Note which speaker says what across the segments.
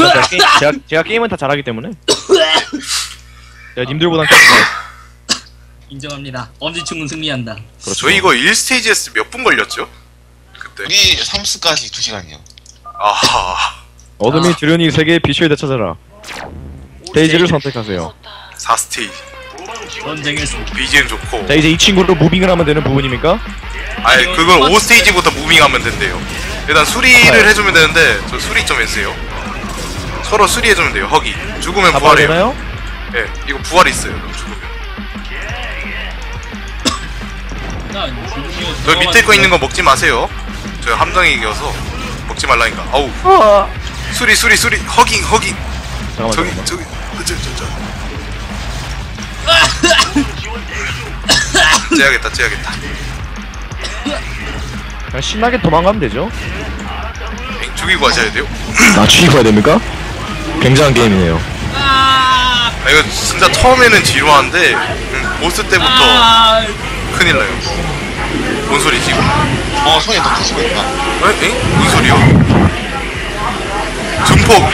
Speaker 1: 제가 게임은 다 잘하기 때문에. 제가 님들보단 게임
Speaker 2: 인정합니다. 엄지충은 승리한다.
Speaker 1: 그렇죠.
Speaker 3: 저희 이거 1스테이지에서 몇 분 걸렸죠? 그때.
Speaker 4: 우리 3스까지 2시간이요.
Speaker 3: 아하.
Speaker 1: 어둠이 드려니 세계의 빛을 되찾아라. 스테이지를 선택하세요.
Speaker 3: 4스테이지.
Speaker 2: 전쟁의 수.
Speaker 3: BGM 좋고.
Speaker 1: 자 이제 이 친구로 무빙을 하면 되는 부분입니까?
Speaker 3: 아니 그걸 5스테이지부터 무빙하면 된대요. 일단 수리를 해주면 되는데 저 수리 좀 해주세요. 서로 수리해주면 돼요. 허기. 죽으면
Speaker 1: 다
Speaker 3: 부활해요.
Speaker 1: 되나요?
Speaker 3: 예, 이거 부활 있어요. 죽으면. 저 밑에 거 있는 거 먹지 마세요. 저 함정이 이겨서 먹지 말라니까. 아우. 수리 허깅.
Speaker 1: 잠깐만.
Speaker 3: 저기 째야겠다.
Speaker 1: 그냥 신나게 도망가면 되죠.
Speaker 3: 엥, 죽이고 하셔야 돼요.
Speaker 1: 아 죽이고 해야 됩니까? 굉장한 게임이네요.
Speaker 3: 아 이거 진짜 처음에는 지루한데 보스 때부터 큰일 나요. 뭔 소리지 이거?
Speaker 4: 손이 더 커지고 있다.
Speaker 3: 엥? 뭔 소리요? 증폭!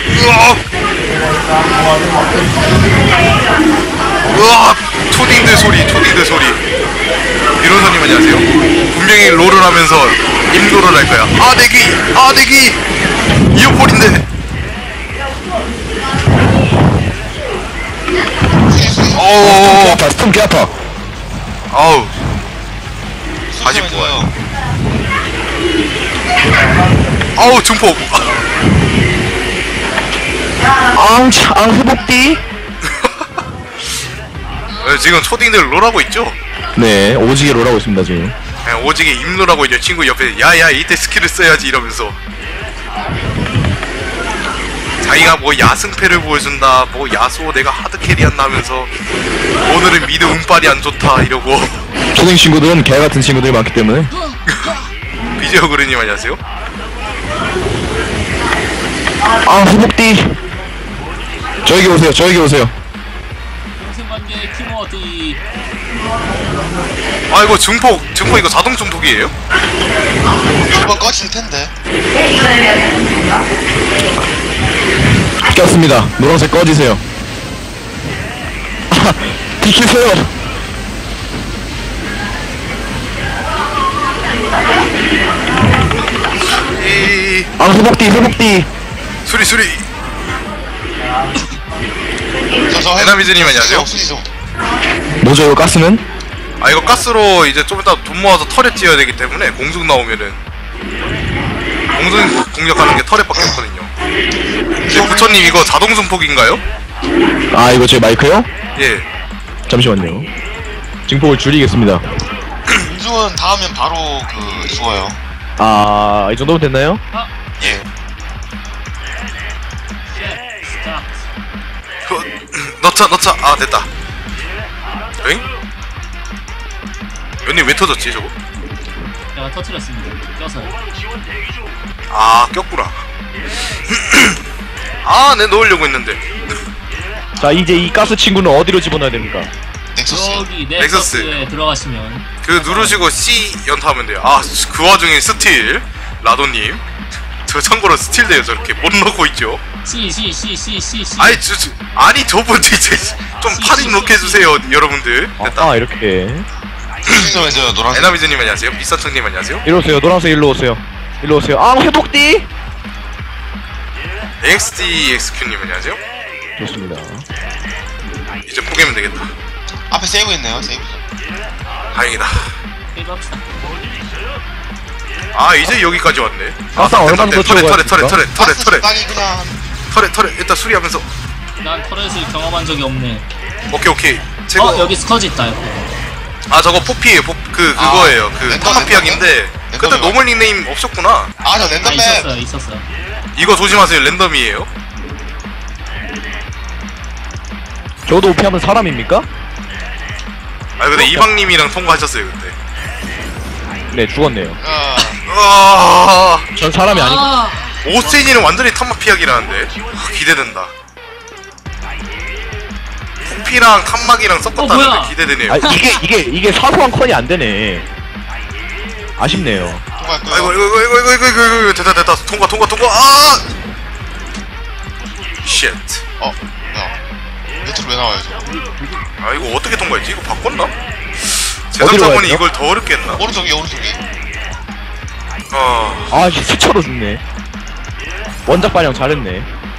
Speaker 3: 으악! 초딩들 소리. 이론사님 안녕하세요. 분명히 롤을 하면서 임도를 할 거야. 아내기! 이어폴인데! 어어어어.
Speaker 1: 스톰 개 아파.
Speaker 3: 아우. 다시 부활. 아우, 증폭!
Speaker 1: 회복띠?
Speaker 3: 지금 초딩들 롤하고 있죠?
Speaker 1: 네, 오지게 롤하고 있습니다 지금.
Speaker 3: 그냥 오지게 입놀하고 있죠. 친구 옆에 야야 이때 스킬을 써야지 이러면서 자기가 뭐 야승패를 보여준다, 뭐 야수호 내가 하드캐리한다 하면서 오늘은 미드 운빨이 안 좋다 이러고.
Speaker 1: 초딩 친구들은 개같은 친구들이 많기 때문에.
Speaker 3: 비제어 그르님 안녕하세요.
Speaker 1: 회복띠. 저에게 오세요.
Speaker 2: 동생관계 키모어디.
Speaker 3: 아 이거 증폭 이거 자동 증폭이에요?
Speaker 4: 이번 꺼질 텐데.
Speaker 1: 꼈습니다. 노란색 꺼지세요. 비키세요. 회복띠.
Speaker 3: 수리.
Speaker 4: 저
Speaker 3: 에나미즈님 안녕하세요.
Speaker 4: 수리 좀.
Speaker 1: 뭐죠 이거 가스는?
Speaker 3: 아 이거 가스로 이제 좀 이따 돈 모아서 터렛 지어야 되기 때문에 공중 나오면은 공중 공격하는 게 터렛밖에 없거든요. 부처님 이거 자동 증폭인가요?
Speaker 1: 아 이거 제 마이크요?
Speaker 3: 예.
Speaker 1: 잠시만요. 증폭을 줄이겠습니다.
Speaker 4: 공중은 닿으면 바로 죽어요.
Speaker 1: 이 정도면 됐나요?
Speaker 4: 예.
Speaker 3: 넣자. 아 됐다. 엥? 연님 왜 터졌지 저거?
Speaker 2: 내가 터트렸습니다. 껴서요.
Speaker 3: 아 꼈구나. 아 내 넣으려고 했는데.
Speaker 1: 자 이제 이 가스 친구는 어디로 집어넣어야 됩니까?
Speaker 4: 넥서스.
Speaker 2: 여기
Speaker 3: 넥서스.
Speaker 2: 넥서스에 들어가시면
Speaker 3: 그 누르시고 C 연타하면 돼요. 아 그 와중에 스틸 라도님. 저 참고로 스틸 돼요 저렇게 못 넣고 있죠.
Speaker 2: C.
Speaker 3: 아니 아니 저분 진짜 좀 팔이 넣게 해주세요 여러분들. 됐다.
Speaker 1: 이렇게.
Speaker 4: 수리 좀 해줘요. 노란색.
Speaker 3: 에나미즈님 안녕하세요. 비싸청님 안녕하세요.
Speaker 1: 일로 오세요. 노란색 일로 오세요. 회복띠.
Speaker 3: XDXQ님 안녕하세요.
Speaker 1: 좋습니다.
Speaker 3: 이제 포기하면 되겠다.
Speaker 4: 앞에 세이브 있네요. 세이브.
Speaker 3: 다행이다.
Speaker 2: 해봅시다.
Speaker 3: 아 이제 여기까지 왔네.
Speaker 1: 가스 얼마 정도
Speaker 3: 터렛.
Speaker 4: 땅이 그냥.
Speaker 3: 터렛 일단 수리하면서.
Speaker 2: 난 터렛을 경험한 적이 없네.
Speaker 3: 오케이. 제거.
Speaker 2: 여기 스커지 있다. 옆에.
Speaker 3: 아 저거 포피에요. 그거예요. 그 타마피약인데 그때 노멀 닉네임 없었구나.
Speaker 4: 저 랜덤맵.
Speaker 2: 있었어요.
Speaker 3: 이거 조심하세요. 랜덤이에요.
Speaker 1: 저도 오피하면 사람입니까?
Speaker 3: 아 근데 이방님이랑 통과하셨어요 그때.
Speaker 1: 네 죽었네요. 전 사람이 아니고.
Speaker 3: 오스테이지는 완전히 탄마피약이라는데 기대된다. 포피랑 탄막이랑 섞었다는데 기대되네요.
Speaker 1: 이게 사소한 컨이 안 되네. 아쉽네요.
Speaker 4: 통과할 거예요.
Speaker 3: 아이고 됐다 통과. 아 쉣.
Speaker 4: 야. 밑으로 왜 나와요, 저거?
Speaker 3: 아 이거 어떻게 통과했지? 이거 바꿨나?
Speaker 1: 어디로
Speaker 3: 제작자분이
Speaker 1: 가야 돼요?
Speaker 3: 이걸 더 어렵게 했나?
Speaker 4: 오른쪽이.
Speaker 3: 아
Speaker 1: 이게 스쳐로 죽네. 원작 반영 잘했네.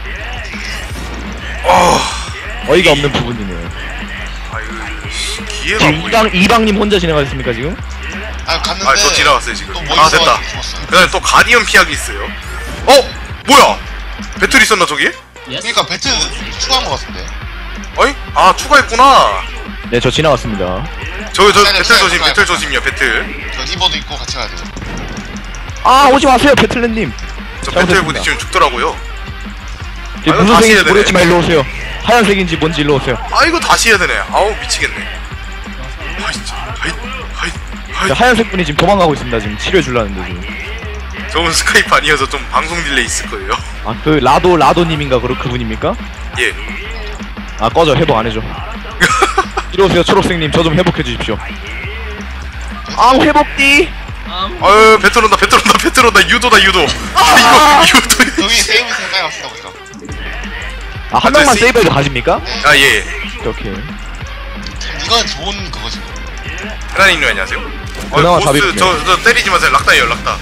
Speaker 1: 어이가 없는 부분이네.
Speaker 3: 아 이거 씨, 기회가
Speaker 1: 지금
Speaker 3: 안 보이네.
Speaker 1: 이방님 혼자 진행하셨습니까 지금?
Speaker 4: 갔는데.
Speaker 3: 아 저 지나갔어요 지금.
Speaker 4: 또
Speaker 3: 아 됐다.
Speaker 4: 죽었어요.
Speaker 3: 그다음에 또 가디언 피하기 있어요. 뭐야? 배틀 있었나 저기?
Speaker 2: 예스.
Speaker 4: 그러니까 배틀 추가한 것 같은데.
Speaker 3: 어이? 아 추가했구나.
Speaker 1: 네, 저 지나갔습니다.
Speaker 3: 저
Speaker 4: 기다려,
Speaker 3: 배틀
Speaker 4: 기다려,
Speaker 3: 조심
Speaker 4: 기다려.
Speaker 3: 배틀 조심이야 배틀.
Speaker 4: 저 리버도 있고 같이 가야 돼요.
Speaker 1: 아, 오지 마세요, 배틀랜님.
Speaker 3: 저
Speaker 1: 잘못했습니다.
Speaker 3: 배틀 부딪히면 죽더라고요.
Speaker 1: 이게
Speaker 3: 아, 이거
Speaker 1: 무슨
Speaker 3: 다시
Speaker 1: 색인지
Speaker 3: 해야 되네.
Speaker 1: 모르겠지만 일로 오세요. 하얀색인지 뭔지 일로 오세요.
Speaker 3: 아 이거 다시 해야 되네. 아우 미치겠네. 하이 하이.
Speaker 1: 하얀색 분이 지금 도망가고 있습니다. 지금 치료해 줄라는데 지금.
Speaker 3: 저분 스카이프 아니어서 좀 방송 딜레이 있을 거예요.
Speaker 1: 아, 그 라도님인가 그분입니까?
Speaker 3: 예.
Speaker 1: 아, 꺼져. 회복 안 해줘. 이리 오세요, 초록색님. 저 좀 회복해 주십시오. 아, 회복기.
Speaker 3: 아유 배틀 온다 유도다 유도. 이거 유도.
Speaker 4: 여기 세이브 생각해 갑시다, 우리가.
Speaker 1: 아, 한 명만
Speaker 3: 세-
Speaker 1: 세이브해도 가십니까?
Speaker 3: 아 예.
Speaker 1: 오케이.
Speaker 4: 이건 좋은 그거지.
Speaker 3: 하나님님 안녕하세요.
Speaker 1: 그나마
Speaker 3: 보스
Speaker 1: 답이
Speaker 3: 저 때리지 마세요. 락다예요 락다.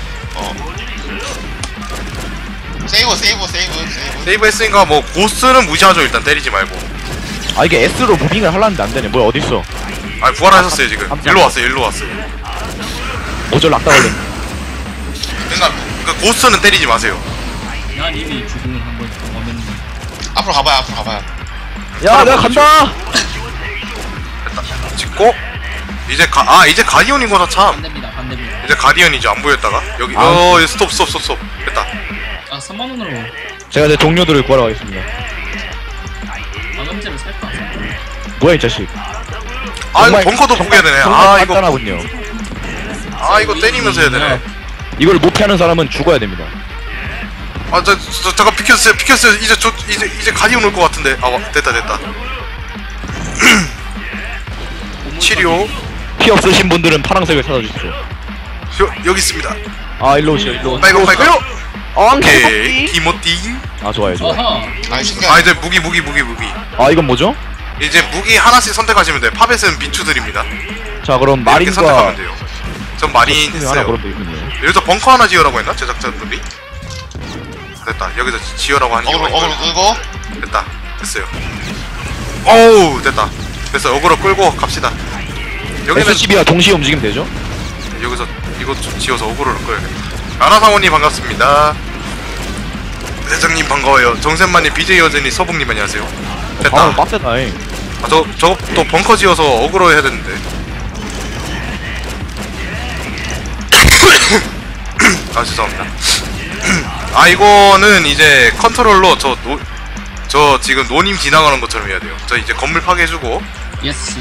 Speaker 4: 세이브.
Speaker 3: 세이브 했으니까 뭐 보스는 무시하죠. 일단 때리지 말고.
Speaker 1: 아, 이게 S로 무빙을 하려는데 안 되네. 뭐야, 어딨어?
Speaker 3: 아 부활하셨어요 지금. 일로 왔어요.
Speaker 1: 어쩔 낙다 걸렸네.
Speaker 3: 그러니까 그 보스는 때리지 마세요.
Speaker 2: 난 이미 죽음을 한번 경험했는데.
Speaker 4: 앞으로 가봐요.
Speaker 1: 야, 내가 간다!
Speaker 3: 찍고 이제 이제 가디언이구나 참.
Speaker 2: 반대입니다.
Speaker 3: 이제 가디언이죠. 안 보였다가 여기 스톱 됐다.
Speaker 2: 아 3만원으로
Speaker 1: 제가 제 동료들을 구하러 가겠습니다.
Speaker 2: 방음제를 살까?
Speaker 1: 뭐야, 이 자식.
Speaker 3: 아 이거 벙커도 포기해야 되네. 아 이거
Speaker 1: 간단하군요.
Speaker 3: 때리면서 해야 되네.
Speaker 1: 이걸 못 피하는 사람은 죽어야 됩니다.
Speaker 3: 잠깐 비켰어요. 이제 가디언 올 것 같은데. 됐다. 치료.
Speaker 1: 피 없으신 분들은 파란색을 찾아주십시오.
Speaker 3: 여기 있습니다.
Speaker 1: 아, 일로 오시오, 일로
Speaker 3: 빨고.
Speaker 1: 오케이.
Speaker 3: 오케이. 디모띵.
Speaker 1: 아, 좋아요.
Speaker 2: 어허.
Speaker 4: 신기하네.
Speaker 3: 이제 무기.
Speaker 1: 아, 이건 뭐죠?
Speaker 3: 이제 무기 하나씩 선택하시면 돼요. 팝에서는 비추드립니다.
Speaker 1: 자, 그럼
Speaker 3: 이렇게 선택하면
Speaker 1: 마린과
Speaker 3: 돼요. 전 마린
Speaker 1: 하나
Speaker 3: 했어요.
Speaker 1: 그럼 되겠군요.
Speaker 3: 여기서 벙커 하나 지으라고 했나? 제작자분들이? 됐다. 여기서 지으라고 하니까
Speaker 4: 어그로 끌고.
Speaker 3: 됐어요. 어우 됐다. 됐어. 어그로 끌고 갑시다. 여기는
Speaker 1: SCB와 동시에 움직이면 되죠?
Speaker 3: 여기서 이거 지어서 어그로를 끌어야겠다. 아나상원님 반갑습니다. 대장님 반가워요. 정샘만님, BJ 여전히 서북님 안녕하세요.
Speaker 1: 방금
Speaker 3: 됐다.
Speaker 1: 빡세다잉.
Speaker 3: 저거 또 벙커 지어서 어그로 해야 되는데. 아 죄송합니다. 이거는 이제 컨트롤로 저 지금 노님 지나가는 것처럼 해야 돼요. 저 이제 건물 파괴해주고.
Speaker 2: 예스.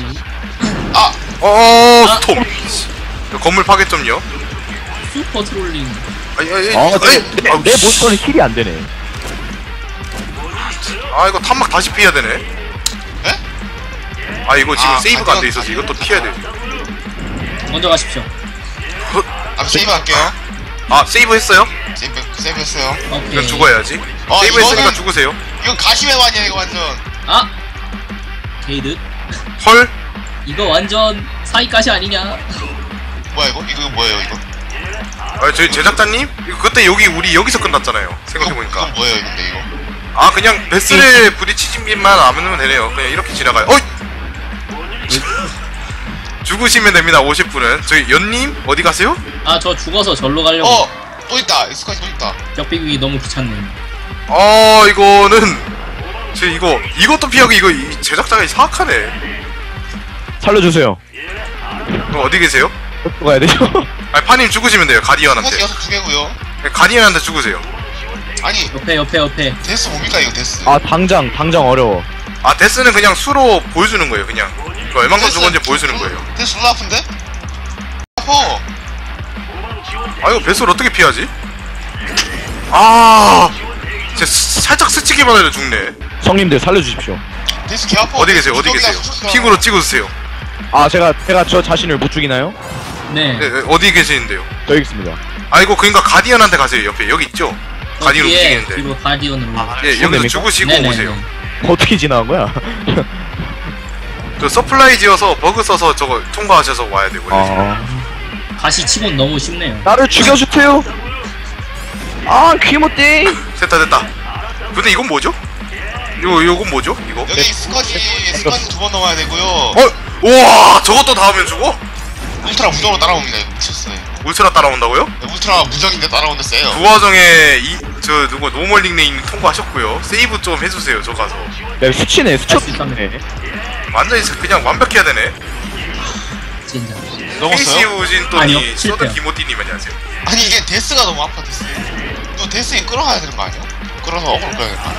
Speaker 3: 스톰. 저 건물 파괴 좀요.
Speaker 2: 슈퍼 트롤링.
Speaker 1: 내 몬스터는 킬이 안 되네.
Speaker 3: 이거 탄막 다시 피해야 되네. 이거 지금 세이브가 안 돼 있어서 이것도 피해야 돼.
Speaker 2: 먼저 가십시오.
Speaker 4: 세이브 할게요.
Speaker 3: 세이브 했어요?
Speaker 4: 세이브 했어요.
Speaker 2: 오케이.
Speaker 3: 그럼 죽어야지. 세이브 했으니까 죽으세요.
Speaker 4: 이건 가시멜 아니야, 이거 완전.
Speaker 2: 게이드.
Speaker 3: 헐?
Speaker 2: 이거 완전 사이까시 아니냐?
Speaker 4: 뭐야, 이거 뭐예요, 이거?
Speaker 3: 저희 제작자님? 이거 그때 우리 여기서 끝났잖아요. 생각해보니까.
Speaker 4: 이건 뭐예요, 근데 이거?
Speaker 3: 그냥 베스를 부딪히기만 안 하면 되네요. 그냥 이렇게 지나가요. 죽으시면 됩니다. 50분은. 저희 연님 어디 가세요?
Speaker 2: 저 죽어서 절로 가려고.
Speaker 4: 또 있다. 스카이 또 있다.
Speaker 2: 벽비기 너무 귀찮네.
Speaker 3: 이거는 이것도 피하고 이 제작자가 사악하네.
Speaker 1: 살려주세요.
Speaker 3: 그럼 어디 계세요?
Speaker 1: 어디로 가야 되죠?
Speaker 3: 파님 죽으시면 돼요. 가디언한테.
Speaker 4: 스카이 여섯 두 개고요.
Speaker 3: 가디언한테 죽으세요.
Speaker 4: 아니,
Speaker 2: 옆에.
Speaker 4: 데스 뭡니까, 이거 데스?
Speaker 1: 당장 어려워.
Speaker 3: 데스는 그냥 수로 보여주는 거예요. 그냥 이거 얼만큼
Speaker 4: 데스-
Speaker 3: 죽었는지 보여주는 거예요.
Speaker 4: 데스 졸라 아픈데? 아파.
Speaker 3: 이거 베스를 어떻게 피하지? 진짜 살짝 스치기만 해도 죽네.
Speaker 1: 성님들 살려주십시오.
Speaker 4: 데스 개 아파.
Speaker 3: 어디 계세요? 핑으로 찍어주세요.
Speaker 1: 제가 저 자신을 못 죽이나요?
Speaker 2: 네.
Speaker 3: 어디 계시는데요?
Speaker 1: 저기 있습니다.
Speaker 3: 이거 그러니까 가디언한테 가세요. 옆에 여기 있죠? 가디언
Speaker 2: 뒤에
Speaker 3: 움직이는데.
Speaker 2: 뒤로 가디언으로.
Speaker 3: 예, 여기서
Speaker 1: 됩니까?
Speaker 3: 죽으시고
Speaker 2: 네네네.
Speaker 3: 오세요.
Speaker 1: 어떻게 지나간 거야?
Speaker 3: 저 서플라이 지어서 버그 써서 저거 통과하셔서 와야 되고.
Speaker 2: 다시 치곤 너무 쉽네요.
Speaker 1: 나를 죽여주세요. 아, 귀모띠.
Speaker 3: 됐다. 근데 이건 뭐죠? 요건 뭐죠? 이거?
Speaker 4: 여기 스쿼시 2번 넘어야 되고요.
Speaker 3: 우와, 저것도 닿으면 죽어?
Speaker 4: 울트라 무적으로 따라옵니다. 이거 미쳤어요.
Speaker 3: 울트라 따라온다고요?
Speaker 4: 네, 울트라 무적인데 따라오는데 세요.
Speaker 3: 부화정에 누구 노멀 닉네임 통과하셨고요. 세이브 좀 해주세요. 저 가서.
Speaker 1: 야, 수치네, 수첩.
Speaker 2: 할수 있었네.
Speaker 3: 완전히 그냥 완벽해야 되네.
Speaker 2: 진짜.
Speaker 3: 케이시
Speaker 4: 넘었어요?
Speaker 3: 우진
Speaker 2: 아니요,
Speaker 3: 또니
Speaker 2: 실패요.
Speaker 3: 서든 기모띠님 안녕하세요.
Speaker 4: 아니 이게 데스가 너무 아파 데스. 또 데스인 끌어가야 되는 거 아니야? 끌어서 어그로 끌어야겠다.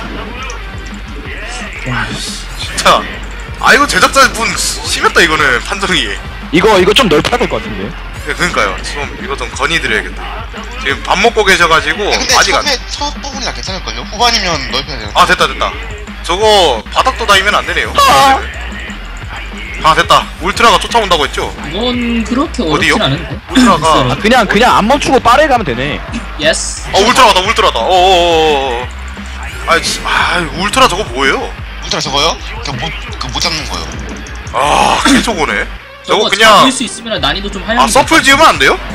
Speaker 3: 진짜. 아 이거 제작자분 심했다 이거는 판정이.
Speaker 1: 이거 좀 넓혀야 될 것 같은데.
Speaker 3: 네, 그러니까요. 좀 이거 좀 건의드려야겠다. 지금 밥 먹고 계셔가지고
Speaker 4: 근데
Speaker 3: 아직 안.
Speaker 4: 첫 부분이라 괜찮을걸요? 후반이면 넓혀야 되는.
Speaker 3: 아 됐다. 저거 바닥도 닿으면 안 되네요. 아 됐다. 울트라가 쫓아온다고 했죠?
Speaker 2: 이건 그렇게
Speaker 3: 어디요?
Speaker 2: 어렵진 않은데.
Speaker 3: 울트라가.
Speaker 1: 그냥 안 멈추고 빠르게 가면 되네.
Speaker 2: 예스.
Speaker 3: 울트라다. 어어어어. 울트라 저거 뭐예요?
Speaker 4: 울트라 저거요? 못 잡는 거요.
Speaker 3: 아 개저거네. 저거
Speaker 2: 잡을
Speaker 3: 그냥
Speaker 2: 수 있으면 난이도 좀 하얀.
Speaker 3: 아 서플 지으면 안 돼요?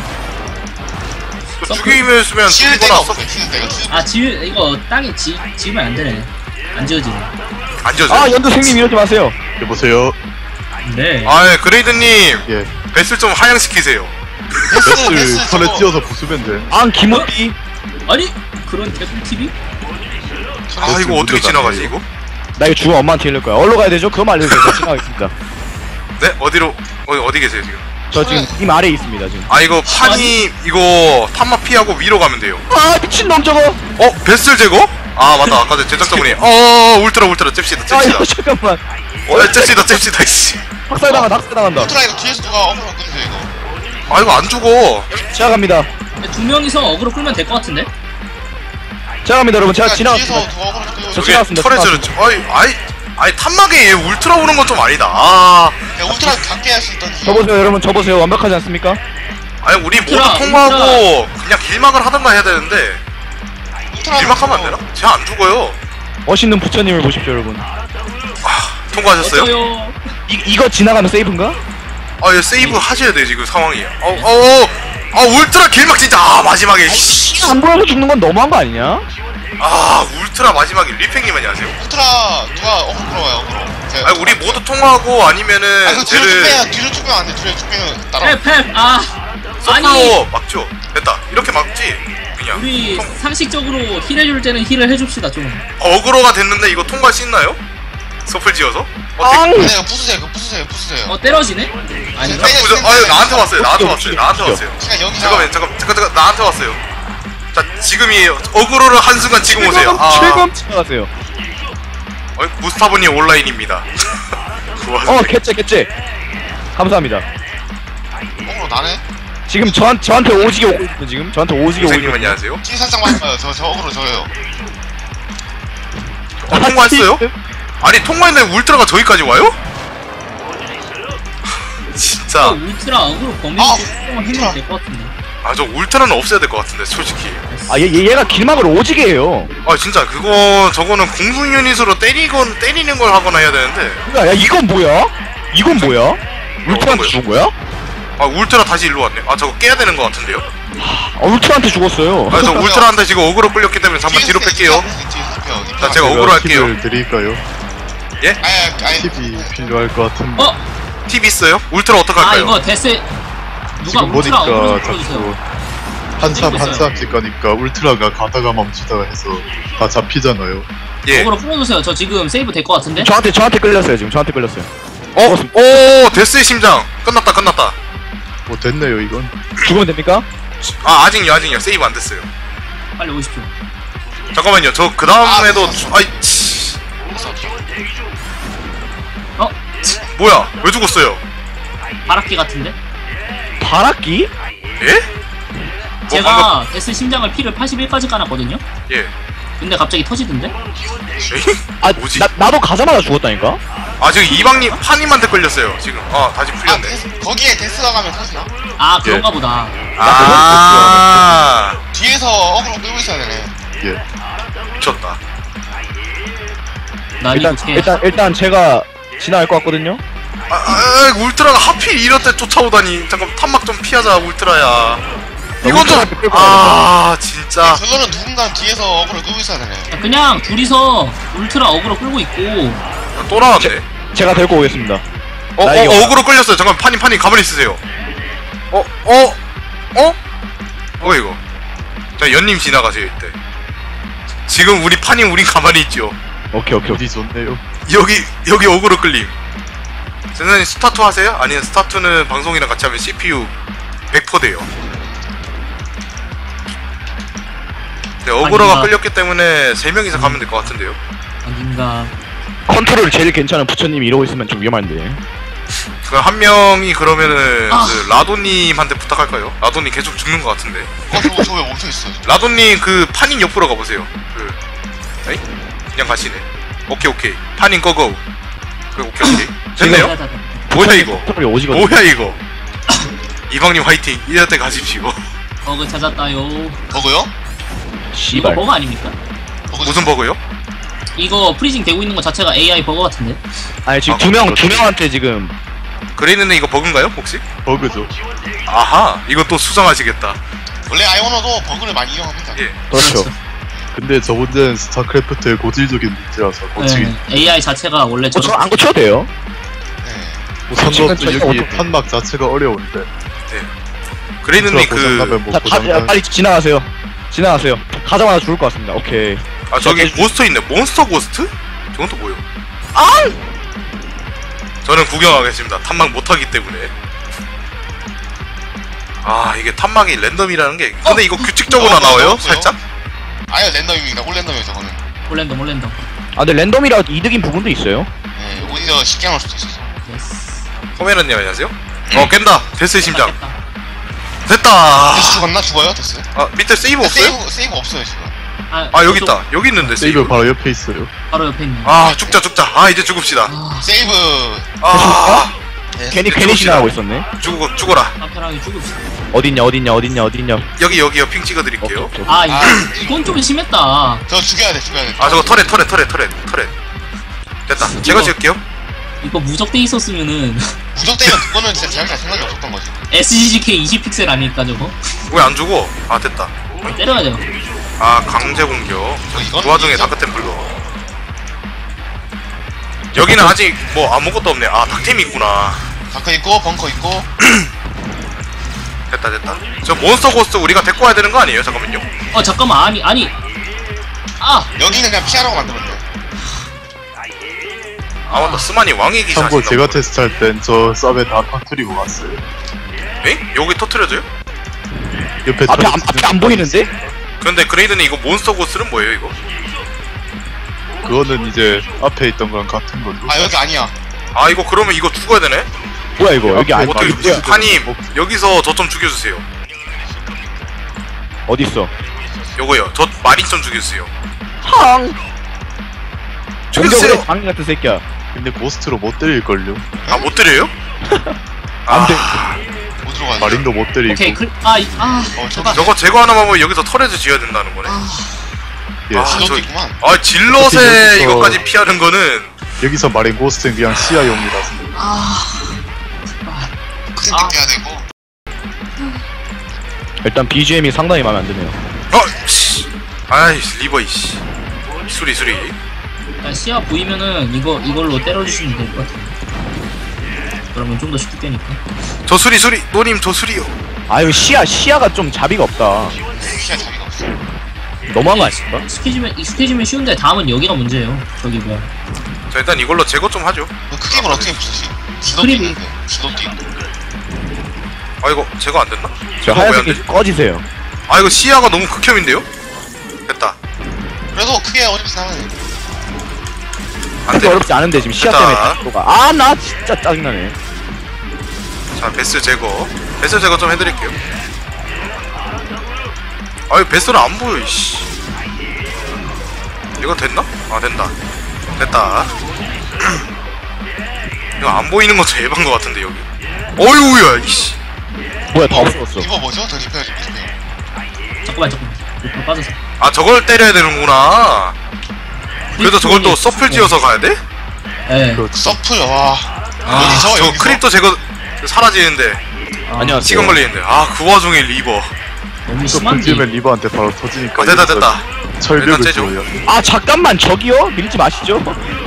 Speaker 3: 저
Speaker 2: 서플?
Speaker 3: 죽이면
Speaker 4: 치울 데가
Speaker 3: 죽이거나
Speaker 4: 없어요. 치울 데가.
Speaker 2: 아 이거 땅에 지으면 안 되네. 안 지어지네.
Speaker 3: 안 지어져.
Speaker 1: 아, 연두생님 이러지 마세요.
Speaker 5: 여보세요.
Speaker 2: 네.
Speaker 3: 예, 그레이드님
Speaker 5: 예.
Speaker 3: 뱃을 좀 하향시키세요.
Speaker 5: 뱃을 턴에 띄어서 부수면 돼.
Speaker 1: 아, 기모띠.
Speaker 2: 아니 그런 개꿀 TV?
Speaker 3: 아 이거 어떻게
Speaker 5: 문제가
Speaker 3: 지나가지
Speaker 5: 아니에요.
Speaker 3: 이거?
Speaker 1: 나 이거 죽으면 엄마한테 이럴 거야. 어디로 가야 되죠? 그거만 알려주세요. 제가 지나가겠습니다.
Speaker 3: 네 어디로 어디 계세요 지금?
Speaker 1: 저 지금 님 아래에 있습니다, 지금.
Speaker 3: 아 이거 판이 이거 탄마 피하고 위로 가면 돼요.
Speaker 1: 아, 미친놈 저거.
Speaker 3: 뱃을 제거? 아 맞다 아까 제작자분이 울트라 잽시다
Speaker 1: 아, 이거 잠깐만.
Speaker 3: 잽시다 씨.
Speaker 1: 학살당한다.
Speaker 4: 울트라 이거 뒤에서 누가 어그로 끊으세요 이거.
Speaker 3: 아 이거 안 죽어.
Speaker 1: 제가 갑니다.
Speaker 2: 두 명이서 어그로 끌면 될 것 같은데?
Speaker 1: 제가 갑니다, 여러분. 제가
Speaker 4: 그러니까 뒤에서
Speaker 1: 지나갔습니다.
Speaker 4: 누가 어그로 끌고.
Speaker 1: 저
Speaker 3: 저게
Speaker 1: 지나갔습니다,
Speaker 3: 터렛을 아이 탄막에 울트라 오는 건 좀 아니다.
Speaker 4: 야, 울트라 작게 할 수 있던지.
Speaker 1: 저 보세요, 여러분. 저 보세요. 완벽하지 않습니까?
Speaker 3: 아니 우리 모두
Speaker 2: 울트라,
Speaker 3: 통과하고 그냥 길막을 하던가 해야 되는데
Speaker 4: 울트라
Speaker 3: 길막하면 안 되나? 제가 안 죽어요.
Speaker 1: 멋있는 부처님을 보십시오, 여러분.
Speaker 3: 통과하셨어요?
Speaker 2: 어쩌요?
Speaker 1: 이거 지나가면 세이브인가?
Speaker 3: 아, 얘 세이브 하셔야 돼 지금 상황이. 울트라 길막 진짜 마지막에. 씨.
Speaker 1: 안 보여서 죽는 건 너무한 거 아니냐?
Speaker 3: 울트라 마지막에 리팽님 안녕하세요.
Speaker 4: 울트라 누가 어그로 끌어와요 어그로.
Speaker 3: 아니 우리 모두 통과하고 아니면은
Speaker 4: 그 뒤로 쭉
Speaker 3: 쟤를
Speaker 4: 빼요. 뒤로 쭉 빼면 안 돼. 뒤로 쭉 빼면 따라.
Speaker 2: 펩 아니
Speaker 3: 서플로 막죠. 됐다. 이렇게 막지. 그냥.
Speaker 2: 우리 상식적으로 힐 해줄 때는 힐을 해줍시다 좀.
Speaker 3: 어그로가 됐는데 이거 통과할 수 있나요? 서플 지어서? 어떻게?
Speaker 1: 앙!
Speaker 4: 네, 이거 부수세요.
Speaker 2: 때려지네? 아니
Speaker 3: 자, 나한테 왔어요. 나한테 왔어요.
Speaker 4: 시간 여기서.
Speaker 3: 잠깐 나한테 왔어요. 자 지금이 어그로를 한순간 지금 오세요.
Speaker 1: 최검 지나가세요.
Speaker 3: 무스타브님 온라인입니다.
Speaker 1: 개째. 감사합니다.
Speaker 4: 어그로 나네.
Speaker 1: 지금 저한테 오지게 오고 있거든요, 지금. 저한테 오지게 오고
Speaker 3: 선생님
Speaker 1: 있거든요.
Speaker 3: 안녕하세요.
Speaker 4: 찐 살짝만 봐요. 저 어그로 저예요.
Speaker 3: 통과했어요? 아니 통과했는데 울트라가 저기까지 와요? 진짜.
Speaker 2: 울트라 어그로 범위 조금만 힘내면 될 것 같은데.
Speaker 3: 저 울트라는 없애야 될 것 같은데 솔직히.
Speaker 1: 얘가 길막을 오지게 해요.
Speaker 3: 진짜 저거는 공중 유닛으로 때리는 걸 하거나 해야 되는데.
Speaker 1: 야, 이건 뭐야? 울트라한테
Speaker 3: 거예요?
Speaker 1: 죽은 거야?
Speaker 3: 울트라 다시 일로 왔네. 저거 깨야 되는 것 같은데요?
Speaker 1: 울트라한테 죽었어요.
Speaker 3: 저 울트라한테 지금 어그로 끌렸기 때문에 잠깐 뒤로 뺄게요. 자, 제가 어그로 할게요.
Speaker 5: 팁을 드릴까요?
Speaker 3: 예?
Speaker 4: 아니.
Speaker 5: 팁이 필요할 것 같은데.
Speaker 3: 팁 있어요? 울트라 어떡할까요?
Speaker 2: 이거 데스 누가
Speaker 5: 지금
Speaker 2: 울트라 어그로
Speaker 5: 보니까
Speaker 2: 끌어주세요.
Speaker 5: 자꾸 한 사람씩 가니까 울트라가 가다가 멈추다가 해서 다 잡히잖아요.
Speaker 3: 예.
Speaker 2: 어그로 풀어주세요. 저 지금 세이브 될 것 같은데?
Speaker 1: 저한테 끌렸어요, 지금. 저한테 끌렸어요.
Speaker 3: 데스의 심장. 끝났다.
Speaker 5: 뭐 됐네요 이건.
Speaker 1: 죽으면 됩니까?
Speaker 3: 아직요. 세이브 안 됐어요.
Speaker 2: 빨리 오십시오.
Speaker 3: 잠깐만요. 저 그 다음에도 뭐야? 왜 죽었어요?
Speaker 2: 바람기 같은데?
Speaker 1: 바람기?
Speaker 3: 예?
Speaker 2: 제가 데스 심장을 피를 81까지 까놨거든요?
Speaker 3: 예.
Speaker 2: 근데 갑자기 터지던데?
Speaker 3: 에이? 뭐지?
Speaker 1: 나도 가자마자 죽었다니까?
Speaker 3: 지금 이방님 파님한테 끌렸어요. 지금. 다시 풀렸네.
Speaker 4: 거기에 데스가 가면 터지나?
Speaker 2: 그런가 보다.
Speaker 4: 뒤에서 어그로 끌고 있어야 되네.
Speaker 5: 예.
Speaker 3: 미쳤다.
Speaker 2: 난 이거 어떻게
Speaker 1: 일단 제가 지나갈 것 같거든요.
Speaker 3: 울트라가 하필 이럴 때 쫓아오다니. 잠깐 탐막 좀 피하자 울트라야. 이건 좀 진짜.
Speaker 4: 그거는 누군가 뒤에서 어그로 끄고 있어야 되네.
Speaker 2: 그냥 둘이서 울트라 어그로 끌고 있고
Speaker 3: 또 나왔네.
Speaker 1: 제가 데리고 오겠습니다. 나 이거
Speaker 3: 어그로 끌렸어요. 잠깐 파님 가만히 있으세요. 이거. 자 연님 지나가세요 이때. 지금 우리 파님 우린 가만히 있죠.
Speaker 1: 오케이.
Speaker 5: 어디 좋네요.
Speaker 3: 여기 어그로 끌림. 선생님 스타트 하세요? 아니면 스타트는 방송이랑 같이 하면 CPU 100% 돼요. 네, 어그로가
Speaker 2: 아닌가.
Speaker 3: 끌렸기 때문에 3명이서 가면 될 것 같은데요.
Speaker 2: 아닌가.
Speaker 1: 컨트롤 제일 괜찮은 부처님이 이러고 있으면 좀 위험한데.
Speaker 3: 그럼 한 명이 그러면은 그 라도님한테 부탁할까요? 라도님 계속 죽는 것 같은데.
Speaker 4: 저 왜 멈춰있어?
Speaker 3: 라도님 그 파닌 옆으로 가보세요. 에이? 그냥 가시네. 오케이. 파닌 고고. 오케이. 됐네요? 뭐야 이거?
Speaker 1: 컨트롤이 오지거든요.
Speaker 3: 뭐야 이거? 이방님 화이팅. 이럴 때 가십시오.
Speaker 2: 버그 찾았다요.
Speaker 4: 버그요?
Speaker 2: 이거
Speaker 1: 씨발.
Speaker 2: 버그 아닙니까?
Speaker 3: 무슨 버그요?
Speaker 2: 이거 프리징 되고 있는 거 자체가 AI 버그 같은데?
Speaker 1: 아니 지금
Speaker 3: 아,
Speaker 1: 두 명한테 지금
Speaker 3: 그레이는 이거 버그인가요 혹시?
Speaker 5: 버그죠.
Speaker 3: 아하. 이거 또 수정하시겠다.
Speaker 4: 원래 아이오너도 버그를 많이 이용합니다.
Speaker 3: 예.
Speaker 1: 그렇죠.
Speaker 5: 근데 저 문제는 스타크래프트의 고질적인 문제라서 고치기.
Speaker 2: 네, AI 자체가 원래 저런
Speaker 1: 안 고쳐도 돼요.
Speaker 4: 네.
Speaker 5: 상관없이
Speaker 1: 지금
Speaker 5: 여기
Speaker 1: 어떻게-
Speaker 5: 탄막 자체가 어려운데.
Speaker 3: 그레이는
Speaker 5: 고장나면 뭐
Speaker 1: 자,
Speaker 5: 고장난.
Speaker 1: 빨리 지나가세요. 가자마자 죽을 것 같습니다. 오케이.
Speaker 3: 저기 몬스터 있네. 몬스터 고스트? 저건 또 뭐예요? 저는 구경하겠습니다. 탐막 못하기 때문에. 이게 탐막이 랜덤이라는 게. 근데 이거 규칙적으로 나와요?
Speaker 4: 없어요?
Speaker 3: 살짝?
Speaker 4: 아예 랜덤입니다. 올 랜덤이에요 저거는.
Speaker 2: 홀랜덤.
Speaker 1: 아 근데 랜덤이라 이득인 부분도 있어요.
Speaker 4: 네, 오히려 쉽게 나올 수도 있어서.
Speaker 2: 예스.
Speaker 3: 코메라님 안녕하세요? 깬다. 데스 심장.
Speaker 2: 깼다.
Speaker 3: 됐다.
Speaker 4: 데스 죽었나? 죽어요 데스?
Speaker 3: 밑에 세이브 없어요?
Speaker 4: 세이브 없어요 지금.
Speaker 3: 여기 있다. 여기 있는데
Speaker 5: 세이브
Speaker 3: 세이브.
Speaker 5: 바로 옆에 있어요.
Speaker 2: 바로 옆에 있네.
Speaker 3: 죽자. 이제 죽읍시다.
Speaker 4: 세이브. 네,
Speaker 1: 괜히 지나가고 있었네.
Speaker 3: 죽어라.
Speaker 2: 편하게 죽읍시다.
Speaker 1: 어딨냐.
Speaker 3: 여기요. 핑 찍어드릴게요.
Speaker 1: 오케이.
Speaker 2: 이건 좀 심했다.
Speaker 4: 저 죽여야 돼.
Speaker 3: 저거 터렛. 됐다. 제가 지을게요.
Speaker 2: 이거 무적돼 있었으면은
Speaker 4: 무적되면 그거는 진짜 자기가 생각이 없었던 거지.
Speaker 2: SGK 20픽셀 아닐까 저거?
Speaker 3: 왜 안 죽어? 됐다.
Speaker 2: 때려야 돼요.
Speaker 3: 강제 공격.
Speaker 4: 이거는
Speaker 3: 그 와중에
Speaker 4: 이거-
Speaker 3: 다크템플러. 여기는 아직 뭐 아무것도 없네. 닥템 있구나.
Speaker 4: 다크 있고 벙커 있고.
Speaker 3: 됐다. 저 몬스터 고스트 우리가 데리고 와야 되는 거 아니에요? 잠깐만요.
Speaker 2: 잠깐만 아니.
Speaker 4: 여기는 그냥 피하라고 만들었네.
Speaker 3: 맞다. 스마니 왕의 기사.
Speaker 5: 참고 제가 테스트할 땐 저 섭에 다 터트리고 갔어요.
Speaker 3: 여기 터트려져요?
Speaker 5: 옆에
Speaker 1: 앞에
Speaker 5: 터트-
Speaker 1: 안 보이는데?
Speaker 3: 근데 그레이드는 이거 몬스터 고스트는 뭐예요 이거?
Speaker 5: 그거는 이제 앞에 있던 거랑 같은 거죠.
Speaker 4: 여기 아니야.
Speaker 3: 이거 그러면 이거 죽어야 되네?
Speaker 1: 뭐야 이거? 여기 안
Speaker 3: 어떻게
Speaker 1: 뭐야?
Speaker 3: 파님 여기서 저 좀 죽여주세요.
Speaker 1: 어디 있어?
Speaker 3: 요거요. 저 마린 좀 죽여주세요.
Speaker 1: 항.
Speaker 3: 죽여주세요.
Speaker 1: 공격으로 장인 같은 새끼야.
Speaker 5: 근데 고스트로 못 때릴걸요.
Speaker 3: 못 때려요?
Speaker 1: 안 돼.
Speaker 4: 못 들어가네.
Speaker 5: 마린도 못 때리고.
Speaker 2: 오케이 잠깐.
Speaker 3: 저거 제거하나 보면 여기서 터렛을 지어야 된다는 거네.
Speaker 5: 예.
Speaker 4: 지도도 있구만.
Speaker 3: 질럿에
Speaker 5: 여기서-
Speaker 3: 이거까지 피하는 거는
Speaker 5: 여기서 마린 고스트는 그냥 시야용이라서.
Speaker 4: 큰 득해야 되고.
Speaker 1: 일단 BGM이 상당히 마음에 안 드네요.
Speaker 3: 씨. 리버 이씨. 수리.
Speaker 2: 일단 시야 보이면은 이걸로 때려주시면 될 것 같아요. 그러면 좀 더 쉽게 깨니까.
Speaker 3: 저 수리. 노님 저 수리요.
Speaker 1: 이거 시야가 좀 자비가 없다.
Speaker 4: 피할 자비가 없어.
Speaker 1: 너무한 거 아닙니까?
Speaker 2: 익숙해지면 쉬운데 다음은 여기가 문제예요. 저기 뭐야.
Speaker 3: 자 일단 이걸로 제거 좀 하죠.
Speaker 4: 크림을 어떻게 부수지? 지도도
Speaker 2: 크림이-
Speaker 4: 있는데. 지도도 있고.
Speaker 3: 이거 제거 안 됐나?
Speaker 1: 저
Speaker 3: 제거 왜안
Speaker 1: 하얀색이
Speaker 3: 되지?
Speaker 1: 꺼지세요.
Speaker 3: 이거 시야가 너무 극혐인데요? 됐다.
Speaker 4: 그래도 크게 어렵지 않아요.
Speaker 3: 안
Speaker 1: 그렇게
Speaker 3: 돼.
Speaker 1: 어렵지 않은데 지금 시야
Speaker 3: 됐다.
Speaker 1: 때문에 속도가. 나 진짜 짜증나네.
Speaker 3: 자 베스 제거 좀 해드릴게요. 이거 베스는 안 보여 이씨. 이거 됐나? 된다. 됐다. 이거 안 보이는 거 제일 예반 거 같은데 여기. 어이구야 이씨.
Speaker 1: 뭐야 다 없어졌어.
Speaker 4: 이거 뭐죠? 더 리페어 좀 해주세요.
Speaker 2: 잠깐만. 옆으로 빠져서.
Speaker 3: 아 저걸 때려야 되는구나. 그래서 저걸 또 서플 지어서 가야 돼?
Speaker 2: 예.
Speaker 4: 서플, 와.
Speaker 3: 아,
Speaker 4: 여기서,
Speaker 3: 저
Speaker 4: 여기서.
Speaker 3: 크립도 제거 사라지는데
Speaker 1: 안녕하세요.
Speaker 3: 시간 걸리는데. 아 그 와중에 리버.
Speaker 2: 너무
Speaker 5: 또
Speaker 2: 심한데.
Speaker 5: 붙이면 리버한테 바로 터지니까.
Speaker 3: 됐다 됐다.
Speaker 5: 철벽을
Speaker 3: 일단 째죠.
Speaker 5: 줘요.
Speaker 1: 아 잠깐만 저기요? 밀지 마시죠.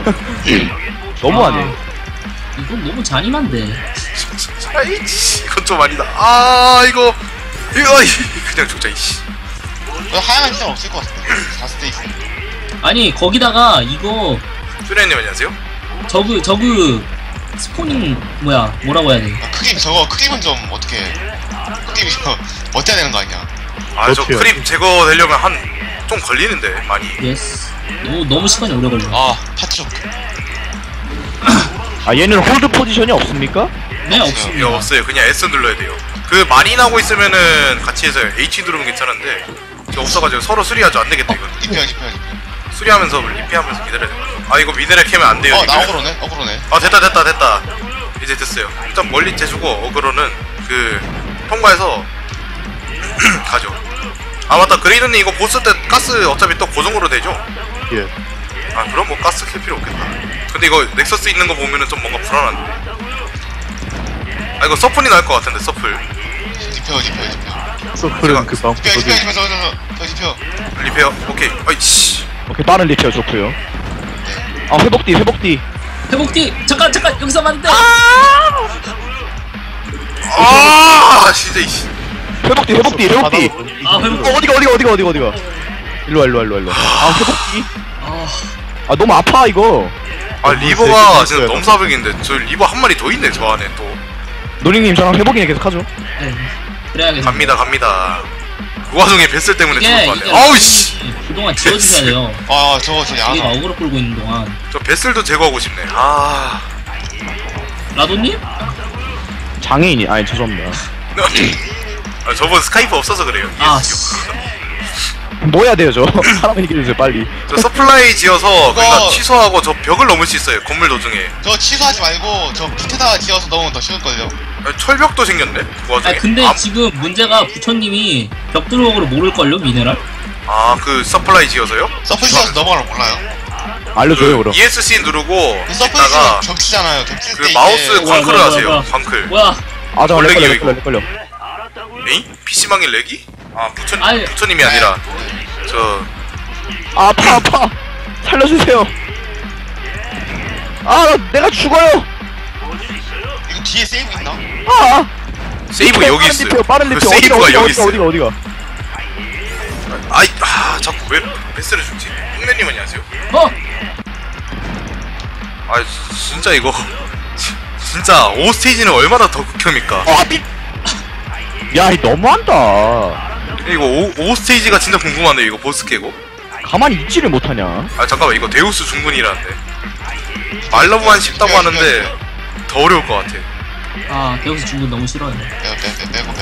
Speaker 1: 너무하네.
Speaker 2: 이건 너무 잔인한데.
Speaker 3: 아이씨 이건 좀 아니다. 아 이거 그냥 죽자 이씨.
Speaker 4: 하얀 시장 없을 것 같은데. 4스테 있어.
Speaker 2: 아니 거기다가 이거
Speaker 3: 쭈레님 안녕하세요.
Speaker 2: 저그 스포닝 뭐라고 해야 돼?
Speaker 4: 크기는 좀 어떻게. 크기 어때야 되는 거 아니야?
Speaker 3: 아 저
Speaker 5: 어때요?
Speaker 3: 크립 제거되려면 한 좀 걸리는데 많이.
Speaker 2: 예스. 너무 시간이 오래 걸려.
Speaker 4: 아, 파티 좀.
Speaker 1: 아 얘는 홀드 포지션이 없습니까?
Speaker 2: 네
Speaker 3: 이거
Speaker 2: 없습니다.
Speaker 3: 없어요. 그냥 S 눌러야 돼요. 그 많이 나고 있으면은 같이 해서 H 누르면 괜찮은데 저 없어가지고 서로 수리하죠. 안 되겠다 이건.
Speaker 4: 리페어.
Speaker 3: 수리하면서 리피하면서 기다려야 돼. 아 이거 미네랄 캐면 안 돼요.
Speaker 4: 나
Speaker 3: 지금.
Speaker 4: 어그로네.
Speaker 3: 아 됐다. 이제 됐어요. 일단 멀리 재주고 어그로는 그 통과해서 가죠. 아 맞다. 그레이드님 이거 보스 때 가스 어차피 또 고정으로 되죠?
Speaker 5: 예.
Speaker 3: 아 그럼 뭐 가스 캘 필요 없겠다. 근데 이거 넥서스 있는 거 보면은 좀 뭔가 불안한데. 아 이거 서플이 나을 것 같은데 서플.
Speaker 4: 리페어.
Speaker 5: 서플은 그 방 터지.
Speaker 4: 리페어.
Speaker 3: 리페어 오케이. 아이씨.
Speaker 1: 오케이 빠른 리페어 좋고요. 아 회복디.
Speaker 2: 회복디 잠깐 여기서 만데.
Speaker 3: 아 진짜 이씨.
Speaker 1: 회복디.
Speaker 2: 아 회복.
Speaker 1: 어디가. 일로와. 아 회복디. 아 너무 아파 이거.
Speaker 3: 아 리버가 진짜 너무 사백인데 저 리버 한 마리 더 있네 저 안에 또.
Speaker 1: 노링님 저랑 회복이나 계속하죠.
Speaker 2: 네. 그래야겠네.
Speaker 3: 갑니다. 그 와중에 뱃슬 때문에 죽을 것
Speaker 2: 이게
Speaker 3: 같네. 아우 씨.
Speaker 2: 그동안 지워주셔야 돼요.
Speaker 4: 저거
Speaker 2: 이게
Speaker 4: 야사.
Speaker 2: 어그로 끌고 있는 동안.
Speaker 3: 저 뱃슬도 제거하고 싶네. 아.
Speaker 2: 라도님?
Speaker 1: 장애인이 아니 죄송합니다.
Speaker 3: 아 저번 스카이프 없어서 그래요.
Speaker 2: 아
Speaker 3: ES.
Speaker 1: 뭐 해야 돼요 저? 사람 얘기해주세요 빨리.
Speaker 3: 저 서플라이 지어서 그러니까
Speaker 4: 그거-
Speaker 3: 취소하고 저 벽을 넘을 수 있어요. 건물 도중에.
Speaker 4: 저 취소하지 말고 저 밑에다가 지어서 넣으면 더 쉬울걸요.
Speaker 3: 아, 철벽도 생겼네. 그 와중에.
Speaker 2: 아 근데 지금 문제가 부처님이 벽두르먹으로 모를걸요 미네랄?
Speaker 3: 그 서플라이 지어서요?
Speaker 4: 서플 지어서 넘어가는 거 몰라요?
Speaker 1: 알려줘요 그럼.
Speaker 3: ESC 누르고
Speaker 4: 그 서플
Speaker 3: 있다가
Speaker 4: 지면 겹치잖아요. 겹칠
Speaker 3: 그
Speaker 4: 때
Speaker 3: 마우스
Speaker 4: 이게
Speaker 3: 광클을
Speaker 2: 뭐야,
Speaker 3: 하세요.
Speaker 2: 뭐야.
Speaker 3: 광클.
Speaker 2: 뭐야?
Speaker 1: 아 잠깐
Speaker 3: 원래기요, 이거.
Speaker 1: 헷갈려.
Speaker 3: 에잉? PC방에 렉이? 아
Speaker 2: 아니.
Speaker 3: 부처님이 아니라 저
Speaker 1: 아파. 살려주세요. 아 내가 죽어요.
Speaker 4: 이거 뒤에 세이브 있나?
Speaker 1: 아.
Speaker 3: 세이브
Speaker 1: 리페어,
Speaker 3: 여기 있어요.
Speaker 1: 빠른
Speaker 3: 그
Speaker 1: 리페어.
Speaker 3: 세이브가 여기 있어요.
Speaker 1: 어디가.
Speaker 3: 자꾸 왜 패스를 주지? 홍래님 안녕하세요.
Speaker 2: 어?
Speaker 3: 아 진짜 이거 진짜 5스테이지는 얼마나 더 극혐입니까?
Speaker 1: 야, 이 너무한다.
Speaker 3: 이거 5스테이지가 진짜 궁금한데 이거 보스 깨고.
Speaker 1: 가만히 있지를 못하냐?
Speaker 3: 아 잠깐만 이거 데우스 중군이라는데 말로만 쉽다고 하는데 더 어려울 것 같아.
Speaker 2: 아 대우스 중국 너무 싫어요.
Speaker 4: 빼고.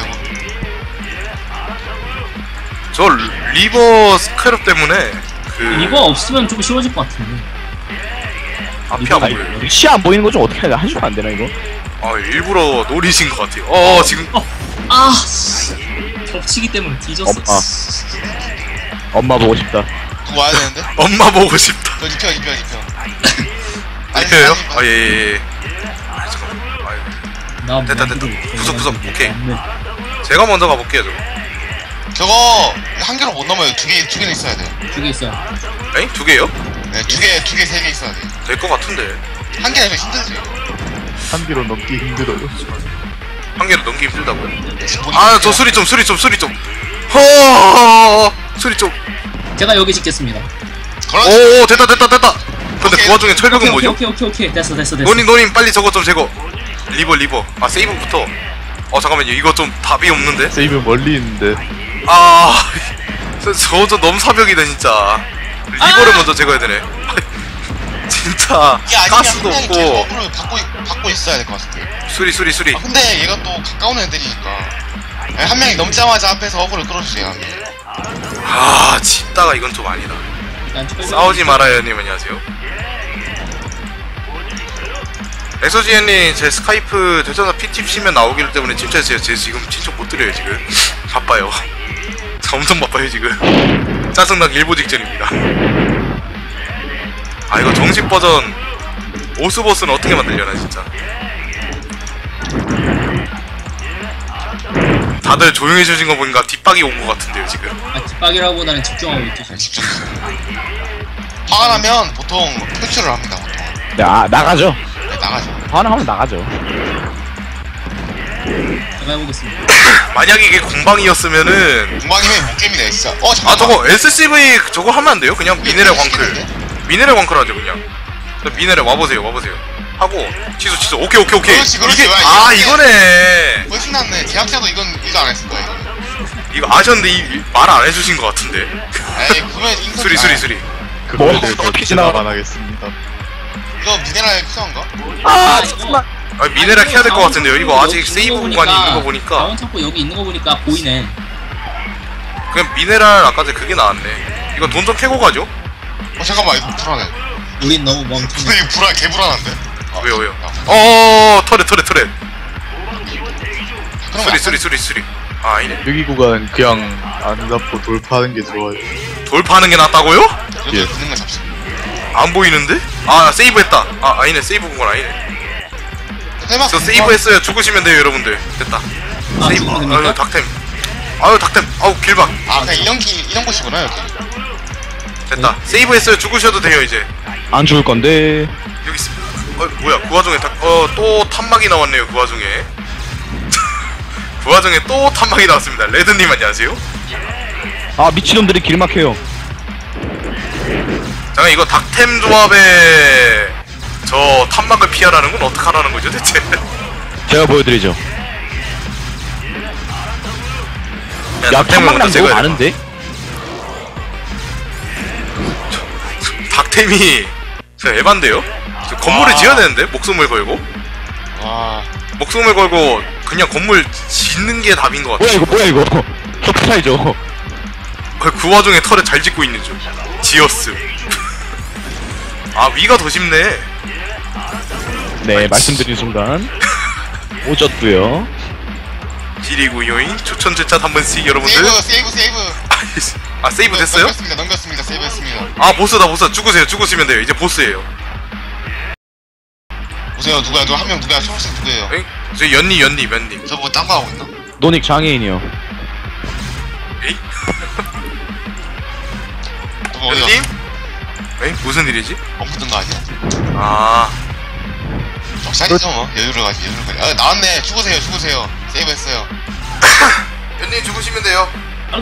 Speaker 3: 저 리버 스크랩 때문에 그
Speaker 2: 이거 없으면 좀 쉬워질 것 같은데.
Speaker 3: 앞이 안
Speaker 1: 아니,
Speaker 3: 보여요.
Speaker 1: 시야 안 보이는 거 좀 어떻게 하냐? 해주면 안 되나 이거?
Speaker 3: 아 일부러 노리신 것 같아요. 지금
Speaker 2: 아 씨. 겹치기 때문에 뒤졌어.
Speaker 1: 엄마 보고 싶다.
Speaker 4: 누구 와야 되는데?
Speaker 3: 엄마 보고 싶다.
Speaker 4: 저 리페어.
Speaker 3: 리페어요? 예. 잠깐만.
Speaker 2: 나
Speaker 3: 됐다.
Speaker 2: 뭐
Speaker 3: 구석. 오케이.
Speaker 2: 네.
Speaker 3: 제가 먼저 가볼게요 저거.
Speaker 4: 저거 한 개로 못 넘어요. 두 개는 있어야 돼.
Speaker 2: 두개 있어요.
Speaker 3: 에잉? 2개요?
Speaker 4: 네, 두 개, 세 개 있어야 돼.
Speaker 3: 될 것 같은데.
Speaker 4: 한 개 되면 힘들지.
Speaker 5: 한 개로 넘기 힘들어요.
Speaker 3: 한 개로 넘기 힘들다고요?
Speaker 4: 지금
Speaker 3: 저 소리 좀. 소리 좀. 소리 좀.
Speaker 2: 제가 여기 짓겠습니다.
Speaker 4: 그렇지.
Speaker 3: 오 됐다. 근데
Speaker 4: 오케이.
Speaker 3: 그 와중에 철벽은 뭐죠?
Speaker 2: 오케이. 됐어.
Speaker 3: 노님 빨리 저거 좀 제거. 리버. 세이브부터. 잠깐만요. 이거 좀 답이 없는데.
Speaker 5: 세이브 멀리 있는데.
Speaker 3: 저거 너무 사벽이다 진짜. 리버를 먼저 제거해야 되네. 진짜
Speaker 4: 이게 아니면
Speaker 3: 가스도
Speaker 4: 한 명이 계속
Speaker 3: 없고.
Speaker 4: 어그로를 받고 있어야 될 것 같은데.
Speaker 3: 수리.
Speaker 4: 근데 얘가 또 가까운 애들이니까. 한 명이 넘자마자 앞에서 어그로를 끌어주세요.
Speaker 3: 짓다가 이건 좀 아니다.
Speaker 2: 일단
Speaker 3: 싸우지 말아요 님 안녕하세요. 엑소지엔님 제 스카이프 되셔서 피팁 치면 나오기 때문에 친추해주세요. 제 지금 친추 못 드려요 지금. 바빠요. 엄청 바빠요 지금. 짜증나기 일보 직전입니다. 아 이거 정식 버전 오스보스는 어떻게 만들려나 진짜. 다들 조용해지신 거 보니까 뒷박이 온 거 같은데요 지금.
Speaker 2: 아, 뒷박이라고보다는 집중하고 있죠. 지금.
Speaker 4: 집중. 화가 나면 보통 표출을 합니다. 보통.
Speaker 1: 나가죠.
Speaker 4: 네, 나가죠.
Speaker 1: 화나면 나가죠.
Speaker 2: 제가 해보겠습니다.
Speaker 3: 만약에 이게 공방이었으면은
Speaker 4: 공방이면 못 깹니다 진짜.
Speaker 3: 아
Speaker 4: 잠깐만.
Speaker 3: 저거 SCV 저거 하면 안 돼요? 그냥 미네랄 광클. 미네랄 광클 하죠 그냥. 미네랄 와보세요 하고 취소 오케이
Speaker 4: 그렇지,
Speaker 3: 이게
Speaker 4: 와,
Speaker 3: 아
Speaker 4: 이게-
Speaker 3: 이거네.
Speaker 4: 훨씬 낫네. 제작자도 이거 안 했을 거야.
Speaker 3: 이거 아셨는데 말 안 해주신 것 같은데.
Speaker 4: 에이 그러면 인성.
Speaker 3: 수리
Speaker 5: 그거에
Speaker 1: 뭐,
Speaker 5: 대해서
Speaker 1: 피지
Speaker 5: 지나만 하겠습니다.
Speaker 4: 이거 미네랄 필요한가?
Speaker 2: 아, 이거.
Speaker 3: 아 미네랄 캐야 될 것 같은데요. 이거 아직
Speaker 2: 여기
Speaker 3: 세이브
Speaker 2: 있는 거
Speaker 3: 공간이 있는 거 보니까
Speaker 2: 자원 창고 여기 있는 거 보니까 보이네.
Speaker 3: 그냥 미네랄 아까 전에 그게 나왔네. 이거 돈 좀 캐고 가죠.
Speaker 4: 잠깐만 이거 불안해.
Speaker 2: 우린 너무 멍청해.
Speaker 4: 이거 개불안한데?
Speaker 3: 왜요?
Speaker 4: 아,
Speaker 3: 터렛
Speaker 4: 그럼
Speaker 3: 수리. 아 아니네.
Speaker 5: 여기 구간 그냥 안 잡고 돌파하는 게 좋아요.
Speaker 3: 돌파하는 게 낫다고요?
Speaker 4: 여기
Speaker 5: 예.
Speaker 4: 붙는 거 잡습니다.
Speaker 3: 안 보이는데? 아 세이브했다. 아 아니네 세이브 공간 아니네. 저 세이브했어요. 죽으시면 돼요 여러분들. 됐다.
Speaker 2: 아,
Speaker 3: 세이브.
Speaker 2: 죽으면 됩니까?
Speaker 3: 아유 닭템. 아우 길막.
Speaker 4: 아 그냥 이런 곳이구나 여기.
Speaker 3: 됐다. 세이브했어요. 죽으셔도 돼요 이제.
Speaker 1: 안 죽을 건데.
Speaker 3: 여기 있습니다. 뭐야 그 와중에 또 탄막이 나왔네요 그 와중에. 그 와중에 또 탄막이 나왔습니다. 레드님 안녕하세요.
Speaker 1: 아 미친놈들이 길 막혀요.
Speaker 3: 잠깐 이거 닭템 조합에 저 탄막을 피하라는 건 어떡하라는 거죠 대체?
Speaker 1: 제가 보여드리죠. 야
Speaker 3: 닭템을
Speaker 1: 탐막랑
Speaker 3: 먼저
Speaker 1: 너무
Speaker 3: 제거해야
Speaker 1: 많은데?
Speaker 3: 닭템이 진짜 에반데요? 저 건물을 지어야 되는데 목숨을 걸고
Speaker 4: 와.
Speaker 3: 목숨을 걸고 그냥 건물 짓는 게 답인 것 같아.
Speaker 1: 뭐야 이거 서프라이죠.
Speaker 3: 그 와중에 털에 잘 짓고 있는 중. 지어스. 아 위가 더 쉽네.
Speaker 1: 네 말씀드린 순간 오졌고요.
Speaker 3: 지리구 요인 추천제차 한 번씩 여러분들.
Speaker 4: 세이브.
Speaker 3: 아 세이브 됐어요?
Speaker 4: 넘겼습니다. 세이브했습니다.
Speaker 3: 아 보스다. 죽으시면 돼요. 이제 보스예요.
Speaker 4: 보세요 누구야? 한 명 누구야? 초록색 누구예요?
Speaker 3: 엥? 저 연님.
Speaker 4: 저 뭐 딴 거 하고 있나?
Speaker 1: 노닉 장애인이요.
Speaker 3: 에이?
Speaker 4: 누구 어디
Speaker 3: 연님?
Speaker 4: 갔어?
Speaker 3: 엥? 무슨 일이지?
Speaker 4: 엉붙은 거 아니야?
Speaker 3: 아
Speaker 4: 적살이죠 뭐. 여유를 가지. 아 나왔네. 죽으세요. 세이브했어요.
Speaker 3: 연님 죽으시면 돼요.
Speaker 1: 아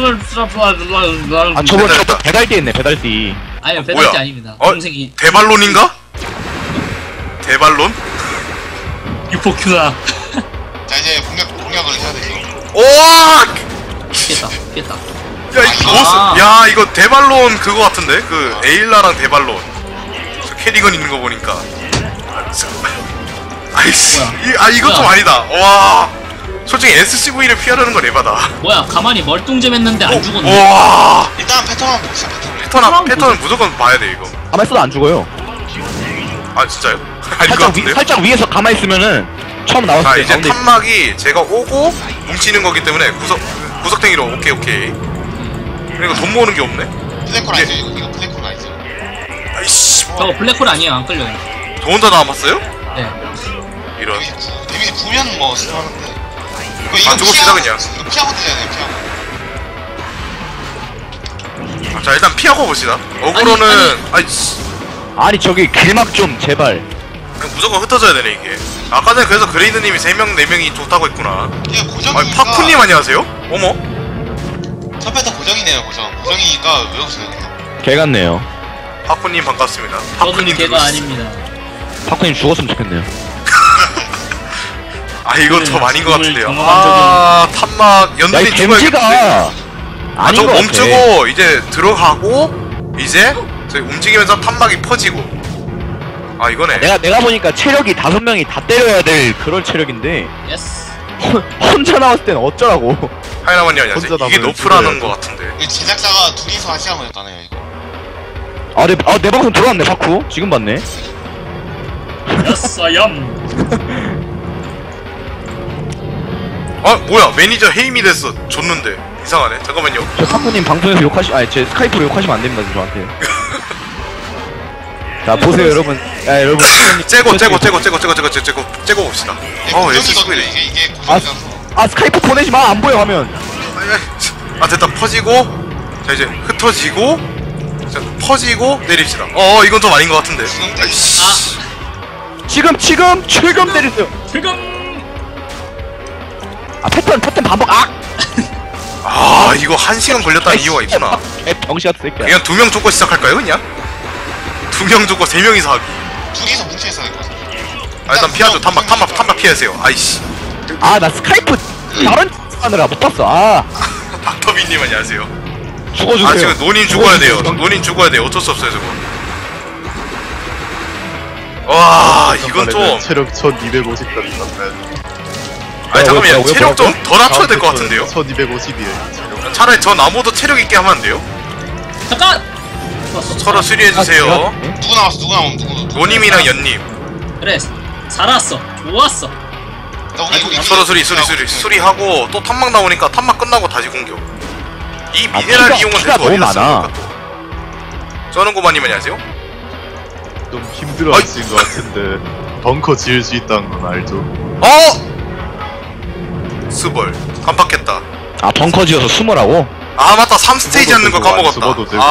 Speaker 1: 저거
Speaker 3: 됐다.
Speaker 1: 배달띠 했네 배달띠.
Speaker 2: 아니요,
Speaker 3: 뭐야?
Speaker 2: 배달지 아닙니다. 동생이
Speaker 3: 대발론인가? 대발론?
Speaker 2: 유포큐다.
Speaker 4: 자 이제 공략을 해야 되죠.
Speaker 3: 오와!
Speaker 2: 깼다.
Speaker 3: 야, 이 보스, 야, 이거 대발론 그거 같은데? 그, 에일라랑 대발론. 저 캐리건 있는 거 보니까. 아이씨. 이거 좀
Speaker 2: 뭐야?
Speaker 3: 아니다. 와. 솔직히 SCV를 피하려는 건 에바다.
Speaker 2: 뭐야, 가만히 멀뚱잼 했는데 안 죽었네.
Speaker 3: 와.
Speaker 4: 일단 패턴 한번 봅시다. 패턴.
Speaker 3: 패턴은 무조건 봐야 돼, 이거.
Speaker 1: 가만히 있어도 안 죽어요.
Speaker 3: 아, 진짜요? 아닐 것 같은데요?
Speaker 1: 살짝 위에서 가만히 있으면은 처음 나왔을
Speaker 3: 자,
Speaker 1: 때
Speaker 3: 이제
Speaker 1: 가운데
Speaker 3: 탄막이 제가 오고 뭉치는 거기 때문에 구석탱이로 오케이. 그리고 돈 모으는 게 없네.
Speaker 4: 플래콜 아니죠? 이거 플래콜 아니죠?
Speaker 3: 아이씨.
Speaker 2: 저거 블랙홀 아니에요, 안 끌려요.
Speaker 3: 저 혼자 남았어요?
Speaker 2: 네.
Speaker 3: 이런.
Speaker 4: 데미지 부면 뭐 싫어하는데.
Speaker 3: 아, 죽읍시다, 그냥.
Speaker 4: 이거 피하고 뛰어야 돼요. 피하고.
Speaker 3: 자, 일단 피하고 봅시다. 어그로는, 아이씨.
Speaker 1: 아니 저기 길막 좀 제발.
Speaker 3: 그냥 무조건 흩어져야 되네 이게. 아까 전에 그래서 그레이드님이 3명 4명이 좋다고 했구나.
Speaker 4: 이게 고정이니까.
Speaker 3: 아니 파쿠님 안녕하세요? 어머.
Speaker 4: 첫 패턴 고정이네요. 고정이니까 외우세요.
Speaker 1: 개 같네요.
Speaker 3: 파쿠님 반갑습니다.
Speaker 2: 저도
Speaker 3: 파쿠님
Speaker 2: 걔가 아닙니다.
Speaker 1: 파쿠님 죽었으면 좋겠네요.
Speaker 3: 아 이거 좀 아닌 것 같은데요.
Speaker 2: 경험한
Speaker 3: 아 탄막
Speaker 1: 야이
Speaker 3: 연들이
Speaker 1: 댐지가
Speaker 3: 죽어야겠는데.
Speaker 1: 아닌
Speaker 3: 저
Speaker 1: 것 같아.
Speaker 3: 멈추고 이제 들어가고 이제 저희 움직이면서 탄막이 퍼지고. 아 이거네.
Speaker 1: 내가 보니까 체력이 5명이 다 때려야 될 그럴 체력인데
Speaker 2: 예스.
Speaker 1: 혼자 나왔을 땐 어쩌라고.
Speaker 3: 하이라만님 안녕하세요.
Speaker 5: 혼자
Speaker 3: 이게
Speaker 5: 남으면
Speaker 3: 노프라는
Speaker 5: 죽어야죠.
Speaker 3: 것 같은데.
Speaker 4: 이 제작자가 둘이서 하시한 거였다네요. 이거.
Speaker 1: 내 방송 들어왔네 파쿠. 지금 봤네.
Speaker 2: 예스, 아얌.
Speaker 3: 아 뭐야 매니저 해임이 됐어. 줬는데. 이상하네. 잠깐만요.
Speaker 1: 저 사부님 방송에서 아니 제 스카이프로 욕하시면 안 됩니다 저한테. 자 보세요 여러분. 야 여러분.
Speaker 3: 째고 봅시다.
Speaker 4: 고정이거든요.
Speaker 3: SCV네.
Speaker 4: 이게 고정이라서.
Speaker 1: 아 스카이프 보내지 마. 안 보여 화면.
Speaker 3: 아 됐다. 퍼지고 자 이제 흩어지고 자 퍼지고 내립시다. 이건 좀 아닌 것 같은데. 아이씨.
Speaker 1: 지금 출금 때리세요.
Speaker 2: 지금
Speaker 1: 아 패턴 반복.
Speaker 3: 이거 1시간 걸렸다는 이유가 있구나.
Speaker 1: 병시 같은 새끼야.
Speaker 3: 그냥 2명 죽고 시작할까요 그냥? 2명 죽고 3명이서 하기.
Speaker 4: 두 개에서 뭉쳐있어 야 될것 같아.
Speaker 3: 일단 피하죠. 탄막 피하세요. 아이씨.
Speaker 1: 아 나 스카이프 다른 하느라 못 봤어.
Speaker 3: 닥터비님 안녕하세요.
Speaker 1: 죽어주세요.
Speaker 3: 지금 노닌 죽어야 돼요. 노닌 죽어야 돼요. 어쩔 수 없어요 저거. 와 이건 좀.
Speaker 5: 체력 1250까지 갔네.
Speaker 3: 아니 잠깐만요.
Speaker 1: 왜
Speaker 3: 체력 좀 더 낮춰야 될 것 같은데요?
Speaker 5: 1250이에요. 체력.
Speaker 3: 차라리 저 나무도 체력 있게 하면 안 돼요?
Speaker 2: 잠깐. 좋았어.
Speaker 3: 서로 수리해주세요.
Speaker 4: 누구 남았어? 누구?
Speaker 3: 노님이랑 연님.
Speaker 2: 그래. 살았어. 좋았어.
Speaker 4: 나 우리
Speaker 3: 서로 수리하고 또 탐막 나오니까 탐막 끝나고 다시 공격. 이 미네랄 이용은
Speaker 1: 피가
Speaker 3: 대체
Speaker 1: 너무
Speaker 3: 어디다 쓰는
Speaker 1: 많아.
Speaker 3: 걸까 또. 쩌는고마님 안녕하세요.
Speaker 5: 좀 힘들어하신 것 같은데 벙커 지을 수 있다는 건 알죠?
Speaker 3: 스벌 깜빡했다.
Speaker 1: 아 벙커 지어서 숨으라고?
Speaker 3: 아 맞다 3스테이지 하는 거
Speaker 5: 죽어도
Speaker 3: 까먹었다.
Speaker 5: 되고.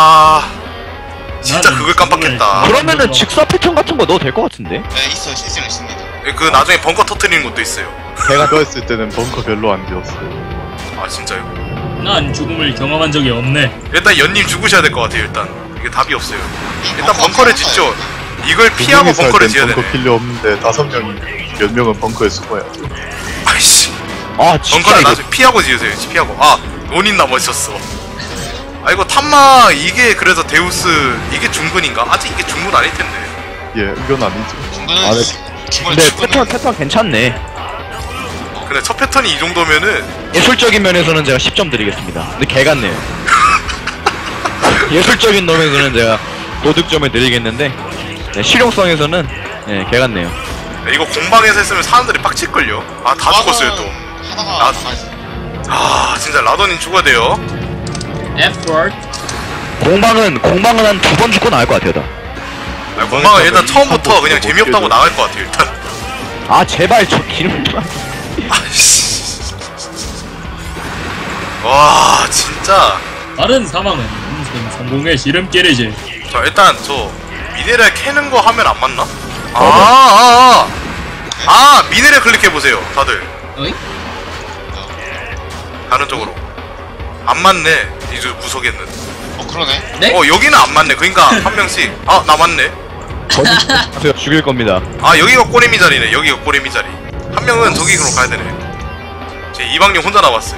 Speaker 3: 진짜 그걸 깜빡했다.
Speaker 1: 그러면은 직사 패턴 같은 거 넣어도 될 것 같은데?
Speaker 4: 네 있어요. 실제로 있습니다.
Speaker 3: 그 나중에 벙커 터트리는 것도 있어요.
Speaker 5: 제가 그거 했을 때는 벙커 별로 안 되었어요.
Speaker 3: 아 진짜요?
Speaker 2: 난 죽음을 경험한 적이 없네.
Speaker 3: 일단 연님 죽으셔야 될 것 같아요. 일단 이게 답이 없어요. 일단
Speaker 4: 벙커
Speaker 3: 벙커를
Speaker 4: 필요
Speaker 3: 짓죠.
Speaker 4: 없어요.
Speaker 3: 이걸 피하고 벙커를 지어야
Speaker 5: 벙커
Speaker 3: 되네.
Speaker 5: 필요 없는데 5명이 몇 명은 벙커에 숨어야죠.
Speaker 3: 아이씨.
Speaker 1: 아 진짜
Speaker 3: 벙커를
Speaker 1: 이거
Speaker 3: 나중에 피하고 지으세요. 피하고. 논인 남으셨어. 이거 탐마 이게 그래서 데우스 이게 중근인가? 아직 이게 중근 아닐 텐데.
Speaker 5: 예, 이건 아니죠.
Speaker 4: 중간은
Speaker 1: 아, 네.
Speaker 4: 기본
Speaker 1: 근데
Speaker 4: 중간은
Speaker 1: 패턴 괜찮네.
Speaker 3: 근데 첫 패턴이 이 정도면은
Speaker 1: 예술적인 면에서는 제가 10점 드리겠습니다. 근데 개 같네요. 예술적인 면에서는 제가 도득점을 드리겠는데 네, 실용성에서는 네, 개 같네요.
Speaker 3: 이거 공방에서 했으면 사람들이 빡칠걸요. 다 죽었어요 또.
Speaker 4: 하다가
Speaker 3: 진짜 라돈님 죽어야 돼요.
Speaker 2: F-word.
Speaker 1: 공방은 한 2번 죽고 나갈 것 같아요.
Speaker 3: 공방은 일단
Speaker 5: 이
Speaker 3: 처음부터
Speaker 5: 삼보
Speaker 3: 그냥
Speaker 5: 못
Speaker 3: 재미없다고
Speaker 5: 깨져.
Speaker 3: 나갈 것 같아요 일단.
Speaker 1: 아 제발 저 기름 좀.
Speaker 3: 아이씨. 와 진짜.
Speaker 2: 다른 사망은 인생 성공의 지름길이지.
Speaker 3: 자 일단 저 미네랄 캐는 거 하면 안 맞나? 미네랄 클릭해보세요 다들.
Speaker 2: 어이?
Speaker 3: 다른 쪽으로. 안 맞네 이제 구석에는.
Speaker 4: 그러네.
Speaker 2: 네?
Speaker 3: 여기는 안 맞네. 그러니까 한 명씩. 나 맞네.
Speaker 1: 저는 죽일 겁니다.
Speaker 3: 여기가 꼬레미 자리네. 여기가 꼬레미 자리. 한 명은 저기로 가야 되네. 제 이방님 혼자 남았어요.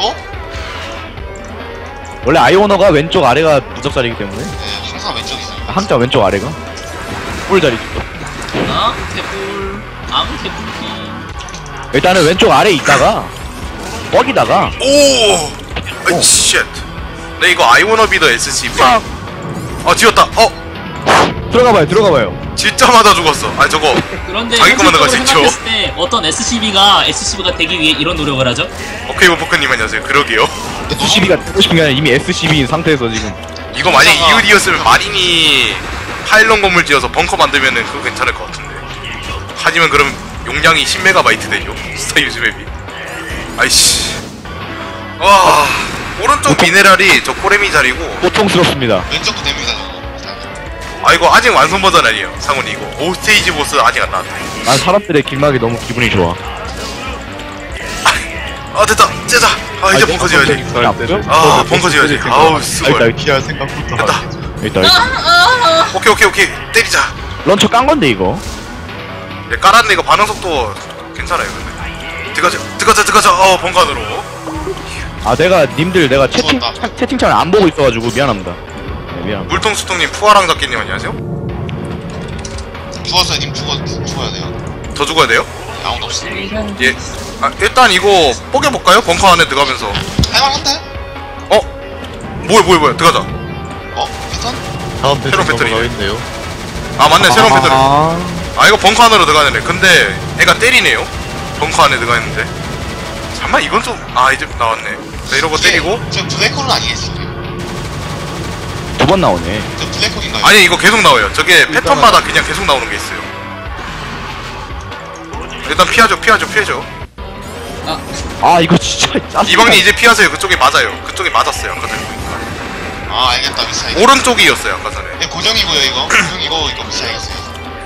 Speaker 1: 원래 아이오너가 왼쪽 아래가 무적자리이기 때문에
Speaker 4: 네, 항상 왼쪽이죠.
Speaker 1: 항상 왼쪽 아래가 꿀자리죠.
Speaker 2: 태불. 태불기.
Speaker 1: 일단은 왼쪽 아래 있다가 뻑이다가
Speaker 3: 오! 쉣. 네 이거 I wanna be the SCV. 지웠다.
Speaker 1: 들어가봐요.
Speaker 3: 짓자마자 죽었어. 저거.
Speaker 2: 그런데
Speaker 3: 자기 것만 나갈 수
Speaker 2: 현실적으로
Speaker 3: 있죠.
Speaker 2: 생각했을 때 어떤 SCV가 되기 위해 이런 노력을 하죠?
Speaker 3: 오케이 버퍼님 안녕하세요. 그러게요.
Speaker 1: SCB가 되고 싶은 게 아니라 이미 SCB인 상태에서 지금
Speaker 3: 이거 만약 이유리였으면 마린이 파일럿 건물 지어서 벙커 만들면은 그거 괜찮을 것 같은데. 하지만 그럼 용량이 10MB 되죠. 스타 유즈 맵이. 아이씨. 와. 오른쪽 미네랄이 저 꼬레미 자리고.
Speaker 1: 고통스럽습니다.
Speaker 4: 왼쪽도 됩니다 저거.
Speaker 3: 이거 아직 완성 버전 아니에요. 상훈이 이거 5스테이지 보스 아직 안 나왔대.
Speaker 1: 난 사람들의 길막이 너무 기분이 좋아.
Speaker 3: 됐다. 째자. 이제 벙커 지어야지. 벙커 지어야지. 아우 수월.
Speaker 5: 일단 피할 생각부터
Speaker 3: 됐다.
Speaker 5: 하겠죠.
Speaker 1: 일단
Speaker 3: 오케이 때리자.
Speaker 1: 런처 깐 건데 이거.
Speaker 3: 깔았네. 이거 반응 속도 괜찮아요 근데. 들어가자. 벙커 안으로.
Speaker 1: 내가
Speaker 4: 죽었다.
Speaker 1: 채팅창을 안 보고 있어가지고 미안합니다. 네, 미안합니다.
Speaker 3: 물통수통님 푸아랑 작기님 안녕하세요.
Speaker 4: 죽었어요. 님 죽어야 돼요.
Speaker 3: 더 죽어야 돼요?
Speaker 4: 아무도 없어.
Speaker 3: 예. 일단 이거 뽀개볼까요? 벙커 안에 들어가면서.
Speaker 4: 할만한데?
Speaker 3: 뭐야 들어가자.
Speaker 4: 패턴?
Speaker 5: 다음
Speaker 3: 새로운
Speaker 5: 패턴
Speaker 3: 패턴이네.
Speaker 5: 넘어가겠네요.
Speaker 3: 맞네 새로운 패턴이. 이거 벙커 안으로 들어가네. 근데 애가 때리네요. 벙커 안에 들어가 있는데. 잠깐만 이건 좀 아 이제 나왔네. 자 이러고 때리고.
Speaker 4: 저 블랙홀은 아니겠지?
Speaker 1: 두 번 나오네.
Speaker 4: 저 블랙홀인가요?
Speaker 3: 아니 이거 계속 나와요. 저게 패턴마다 그냥 계속 나오는 게 있어요. 일단 피하죠.
Speaker 2: 아,
Speaker 1: 이거 진짜 짜증나.
Speaker 3: 이방님 이제 피하세요. 그쪽에 맞아요. 그쪽에 맞았어요. 아까 전에 보니까.
Speaker 4: 아 알겠다 미스 알겠다.
Speaker 3: 오른쪽이었어요. 아까 전에.
Speaker 4: 네, 고정이고요 이거. 고정이고 이거 미스 알겠어요.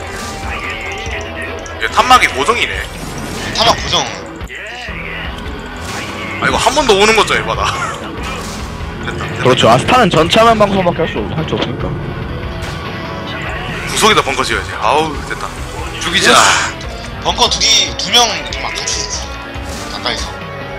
Speaker 3: 얘 탄막이 고정이네.
Speaker 4: 타막 고정.
Speaker 3: 아 이거 한 번 더 오는 거죠 에바다. 됐다.
Speaker 1: 그렇죠. 아스타는 전차만 방송밖에 할 수 없으니까.
Speaker 3: 구석에다 벙커 지어야지. 아우 됐다. 죽이자.
Speaker 4: 벙커 두명 막 같이 있지. 가까이서.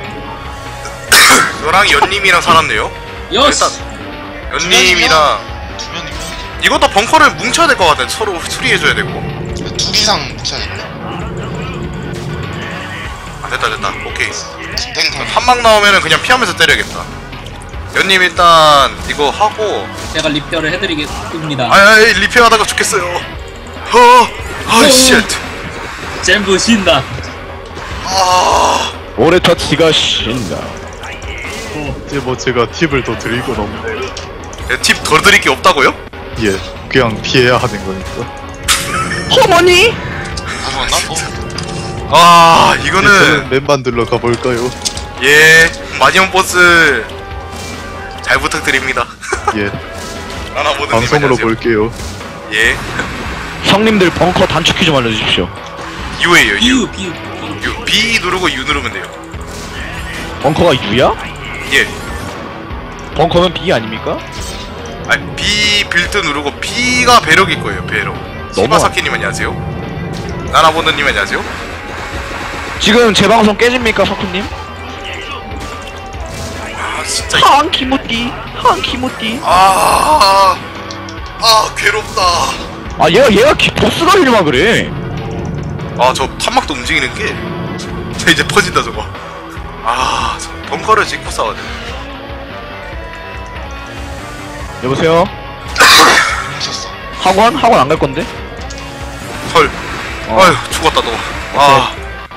Speaker 3: 저랑 연님이랑 살았네요.
Speaker 2: 여스!
Speaker 3: 연님이랑
Speaker 4: 두 명이면
Speaker 3: 이것도 벙커를 뭉쳐야 될 것 같아. 서로 수리해줘야 되고.
Speaker 4: 둘 이상 뭉쳐야 된다.
Speaker 3: 아 됐다. 오케이.
Speaker 4: 지금 때릴 타임.
Speaker 3: 한방 나오면은 그냥 피하면서 때려야겠다. 연님 일단 이거 하고
Speaker 2: 제가 리페어를 해드리겠습니다.
Speaker 3: 아이 리페어하다가 죽겠어요. 쉣.
Speaker 2: 잼부 신다.
Speaker 1: 올해 터치가 신다.
Speaker 5: 이제 뭐 제가 팁을 더 드릴 건 없네요.
Speaker 3: 팁 덜 드릴 게 없다고요?
Speaker 5: 예, 그냥 피해야 하는 거니까.
Speaker 1: 어머니?
Speaker 4: 다 죽었나?
Speaker 3: 아
Speaker 5: 저는
Speaker 3: 이거는
Speaker 5: 맵 만들러 가볼까요?
Speaker 3: 예 마지막 보스 잘 부탁드립니다.
Speaker 5: 예,
Speaker 3: 하나 보는
Speaker 5: 방송으로 볼게요.
Speaker 3: 예
Speaker 1: 형님들 벙커 단축키 좀 알려주십시오.
Speaker 3: U에요 U.
Speaker 2: 비우.
Speaker 3: U B 누르고 U 누르면 돼요.
Speaker 1: 벙커가 U야?
Speaker 3: 예.
Speaker 1: 벙커는 B 아닙니까?
Speaker 3: 아 B 빌드 누르고 B가 배럭일 거예요. 배럭. 시바사키님 안녕하세요. 나나보드님 안녕하세요.
Speaker 1: 지금 제 방송 깨집니까, 석훈님?
Speaker 3: 아 진짜
Speaker 1: 한키무띠.
Speaker 3: 아 괴롭다.
Speaker 1: 아 얘가 보스가 이리만 그래.
Speaker 3: 아 저 탄막도 움직이는 게 저 이제 퍼진다 저거. 아 저 벙커를 짓고 싸워야 돼.
Speaker 1: 여보세요?
Speaker 4: 미쳤어.
Speaker 1: 학원 안 갈 건데?
Speaker 3: 헐. 아휴 죽었다 너. 아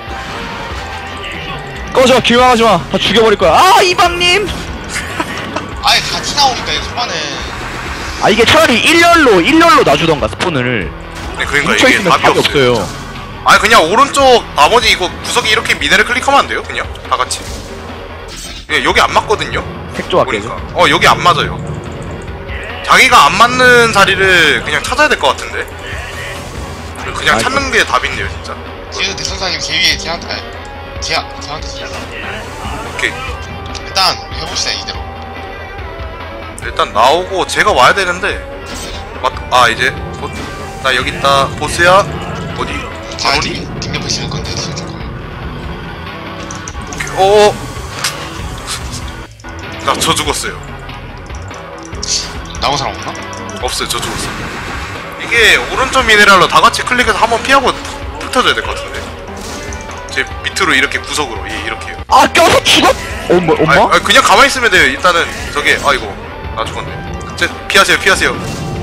Speaker 1: 꺼져, 기왕하지 마. 다 죽여버릴 거야. 아, 이방님.
Speaker 4: 아예 같이 나오니까 이거 초반에
Speaker 1: 아, 이게 차라리 일렬로 놔주던가 스폰을.
Speaker 3: 네, 그러니까
Speaker 1: 뭉쳐
Speaker 3: 이게
Speaker 1: 있으면
Speaker 3: 답이
Speaker 1: 답이
Speaker 3: 없어요.
Speaker 1: 없어요.
Speaker 3: 아니 그냥 오른쪽 나머지 이거 구석에 이렇게 미네를 클릭하면 안 돼요? 그냥 다 같이. 예, 여기 안 맞거든요.
Speaker 1: 색조가
Speaker 3: 보니까.
Speaker 1: 깨져.
Speaker 3: 여기 안 맞아요. 자기가 안 맞는 자리를 그냥 찾아야 될 것 같은데. 그냥
Speaker 1: 아이고.
Speaker 3: 찾는 게 답인데요, 진짜.
Speaker 4: 뒤에서 대선사님 제 위에 제한테 있어요.
Speaker 3: 오케이.
Speaker 4: 일단 해봅시다 이대로.
Speaker 3: 일단 나오고 제가 와야 되는데. 이제 나 여기 있다. 보스야. 어디?
Speaker 4: 제가
Speaker 3: 아로니?
Speaker 4: 팀 옆에 씌울 건데 지금 줄 거예요.
Speaker 3: 오케이. 나 저 죽었어요.
Speaker 4: 남은 사람 없나?
Speaker 3: 없어요. 저 죽었어요. 이게 오른쪽 미네랄로 다 같이 클릭해서 한번 피하고 푹 터져야 될 것 같은데. 제 밑으로 이렇게 구석으로 이렇게요.
Speaker 1: 아, 껴서 죽었. 엄마?
Speaker 3: 아니, 그냥 가만히 있으면 돼요. 일단은 저게 아이고 나 죽었네. 피하세요.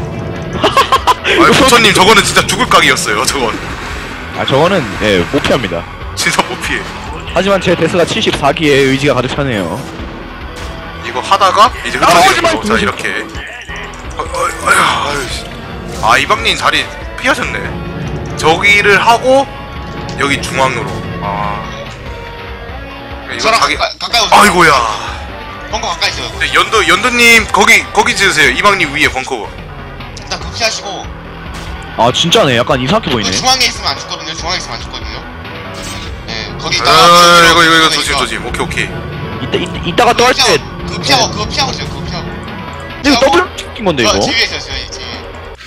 Speaker 3: 부처님 저거는 진짜 죽을 각이었어요. 저건
Speaker 1: 아, 저거는 못 피합니다.
Speaker 3: 진짜 못 피해.
Speaker 1: 하지만 제 데스가 74기에 의지가 가득 차네요.
Speaker 3: 이거 하다가 이제
Speaker 1: 나오지 마,
Speaker 3: 흩어지는 거. 자 이렇게. 아 이방님 자리 피하셨네. 저기를 하고 여기 중앙으로. 이거
Speaker 4: 저랑
Speaker 3: 자기.
Speaker 4: 가까이 오세요.
Speaker 3: 아이고야.
Speaker 4: 벙커 가까이 있어요.
Speaker 3: 네, 연두님 거기 지으세요. 이방님 위에 벙커.
Speaker 4: 일단 그거 피하시고
Speaker 1: 아, 진짜네. 약간 이상하게 보이네.
Speaker 4: 그 중앙에 있으면 안 죽거든요. 네, 거기
Speaker 3: 아
Speaker 4: 있다가
Speaker 3: 이거 조심. 오케이.
Speaker 1: 이따가 또 할 때.
Speaker 4: 그거 피하고 있어요. 그거 피하고.
Speaker 1: 이거 더블 찍힌 건데, 이거?
Speaker 4: 제 위에 있어요. 제 위에.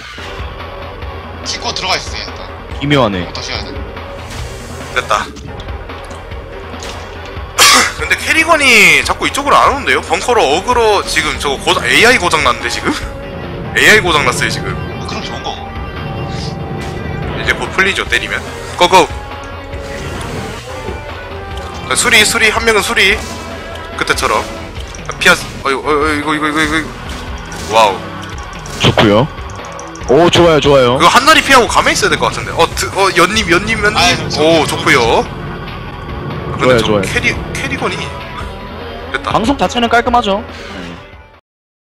Speaker 4: 짚고 들어가 있어요. 일단.
Speaker 1: 기묘하네.
Speaker 4: 다시 해야 돼.
Speaker 3: 됐다. 근데 캐리건이 자꾸 이쪽으로 안 오는데요? 벙커로 어그로 지금 저거 AI 고장 났는데 지금? AI 고장 났어요 지금.
Speaker 4: 그럼 좋은 거고.
Speaker 3: 이제 곧 풀리죠 때리면. 고고. 자, 수리 한 명은 수리. 그때처럼. 피하. 이거. 와우.
Speaker 1: 좋구요. 오, 좋아요.
Speaker 3: 이거 한나리 피하고 가만히 있어야 될 것 같은데. 연님.
Speaker 4: 아이,
Speaker 3: 오, 좋구요. 근데
Speaker 1: 좋아요,
Speaker 3: 저
Speaker 1: 좋아요.
Speaker 3: 캐리건이 됐다.
Speaker 1: 방송 자체는 깔끔하죠.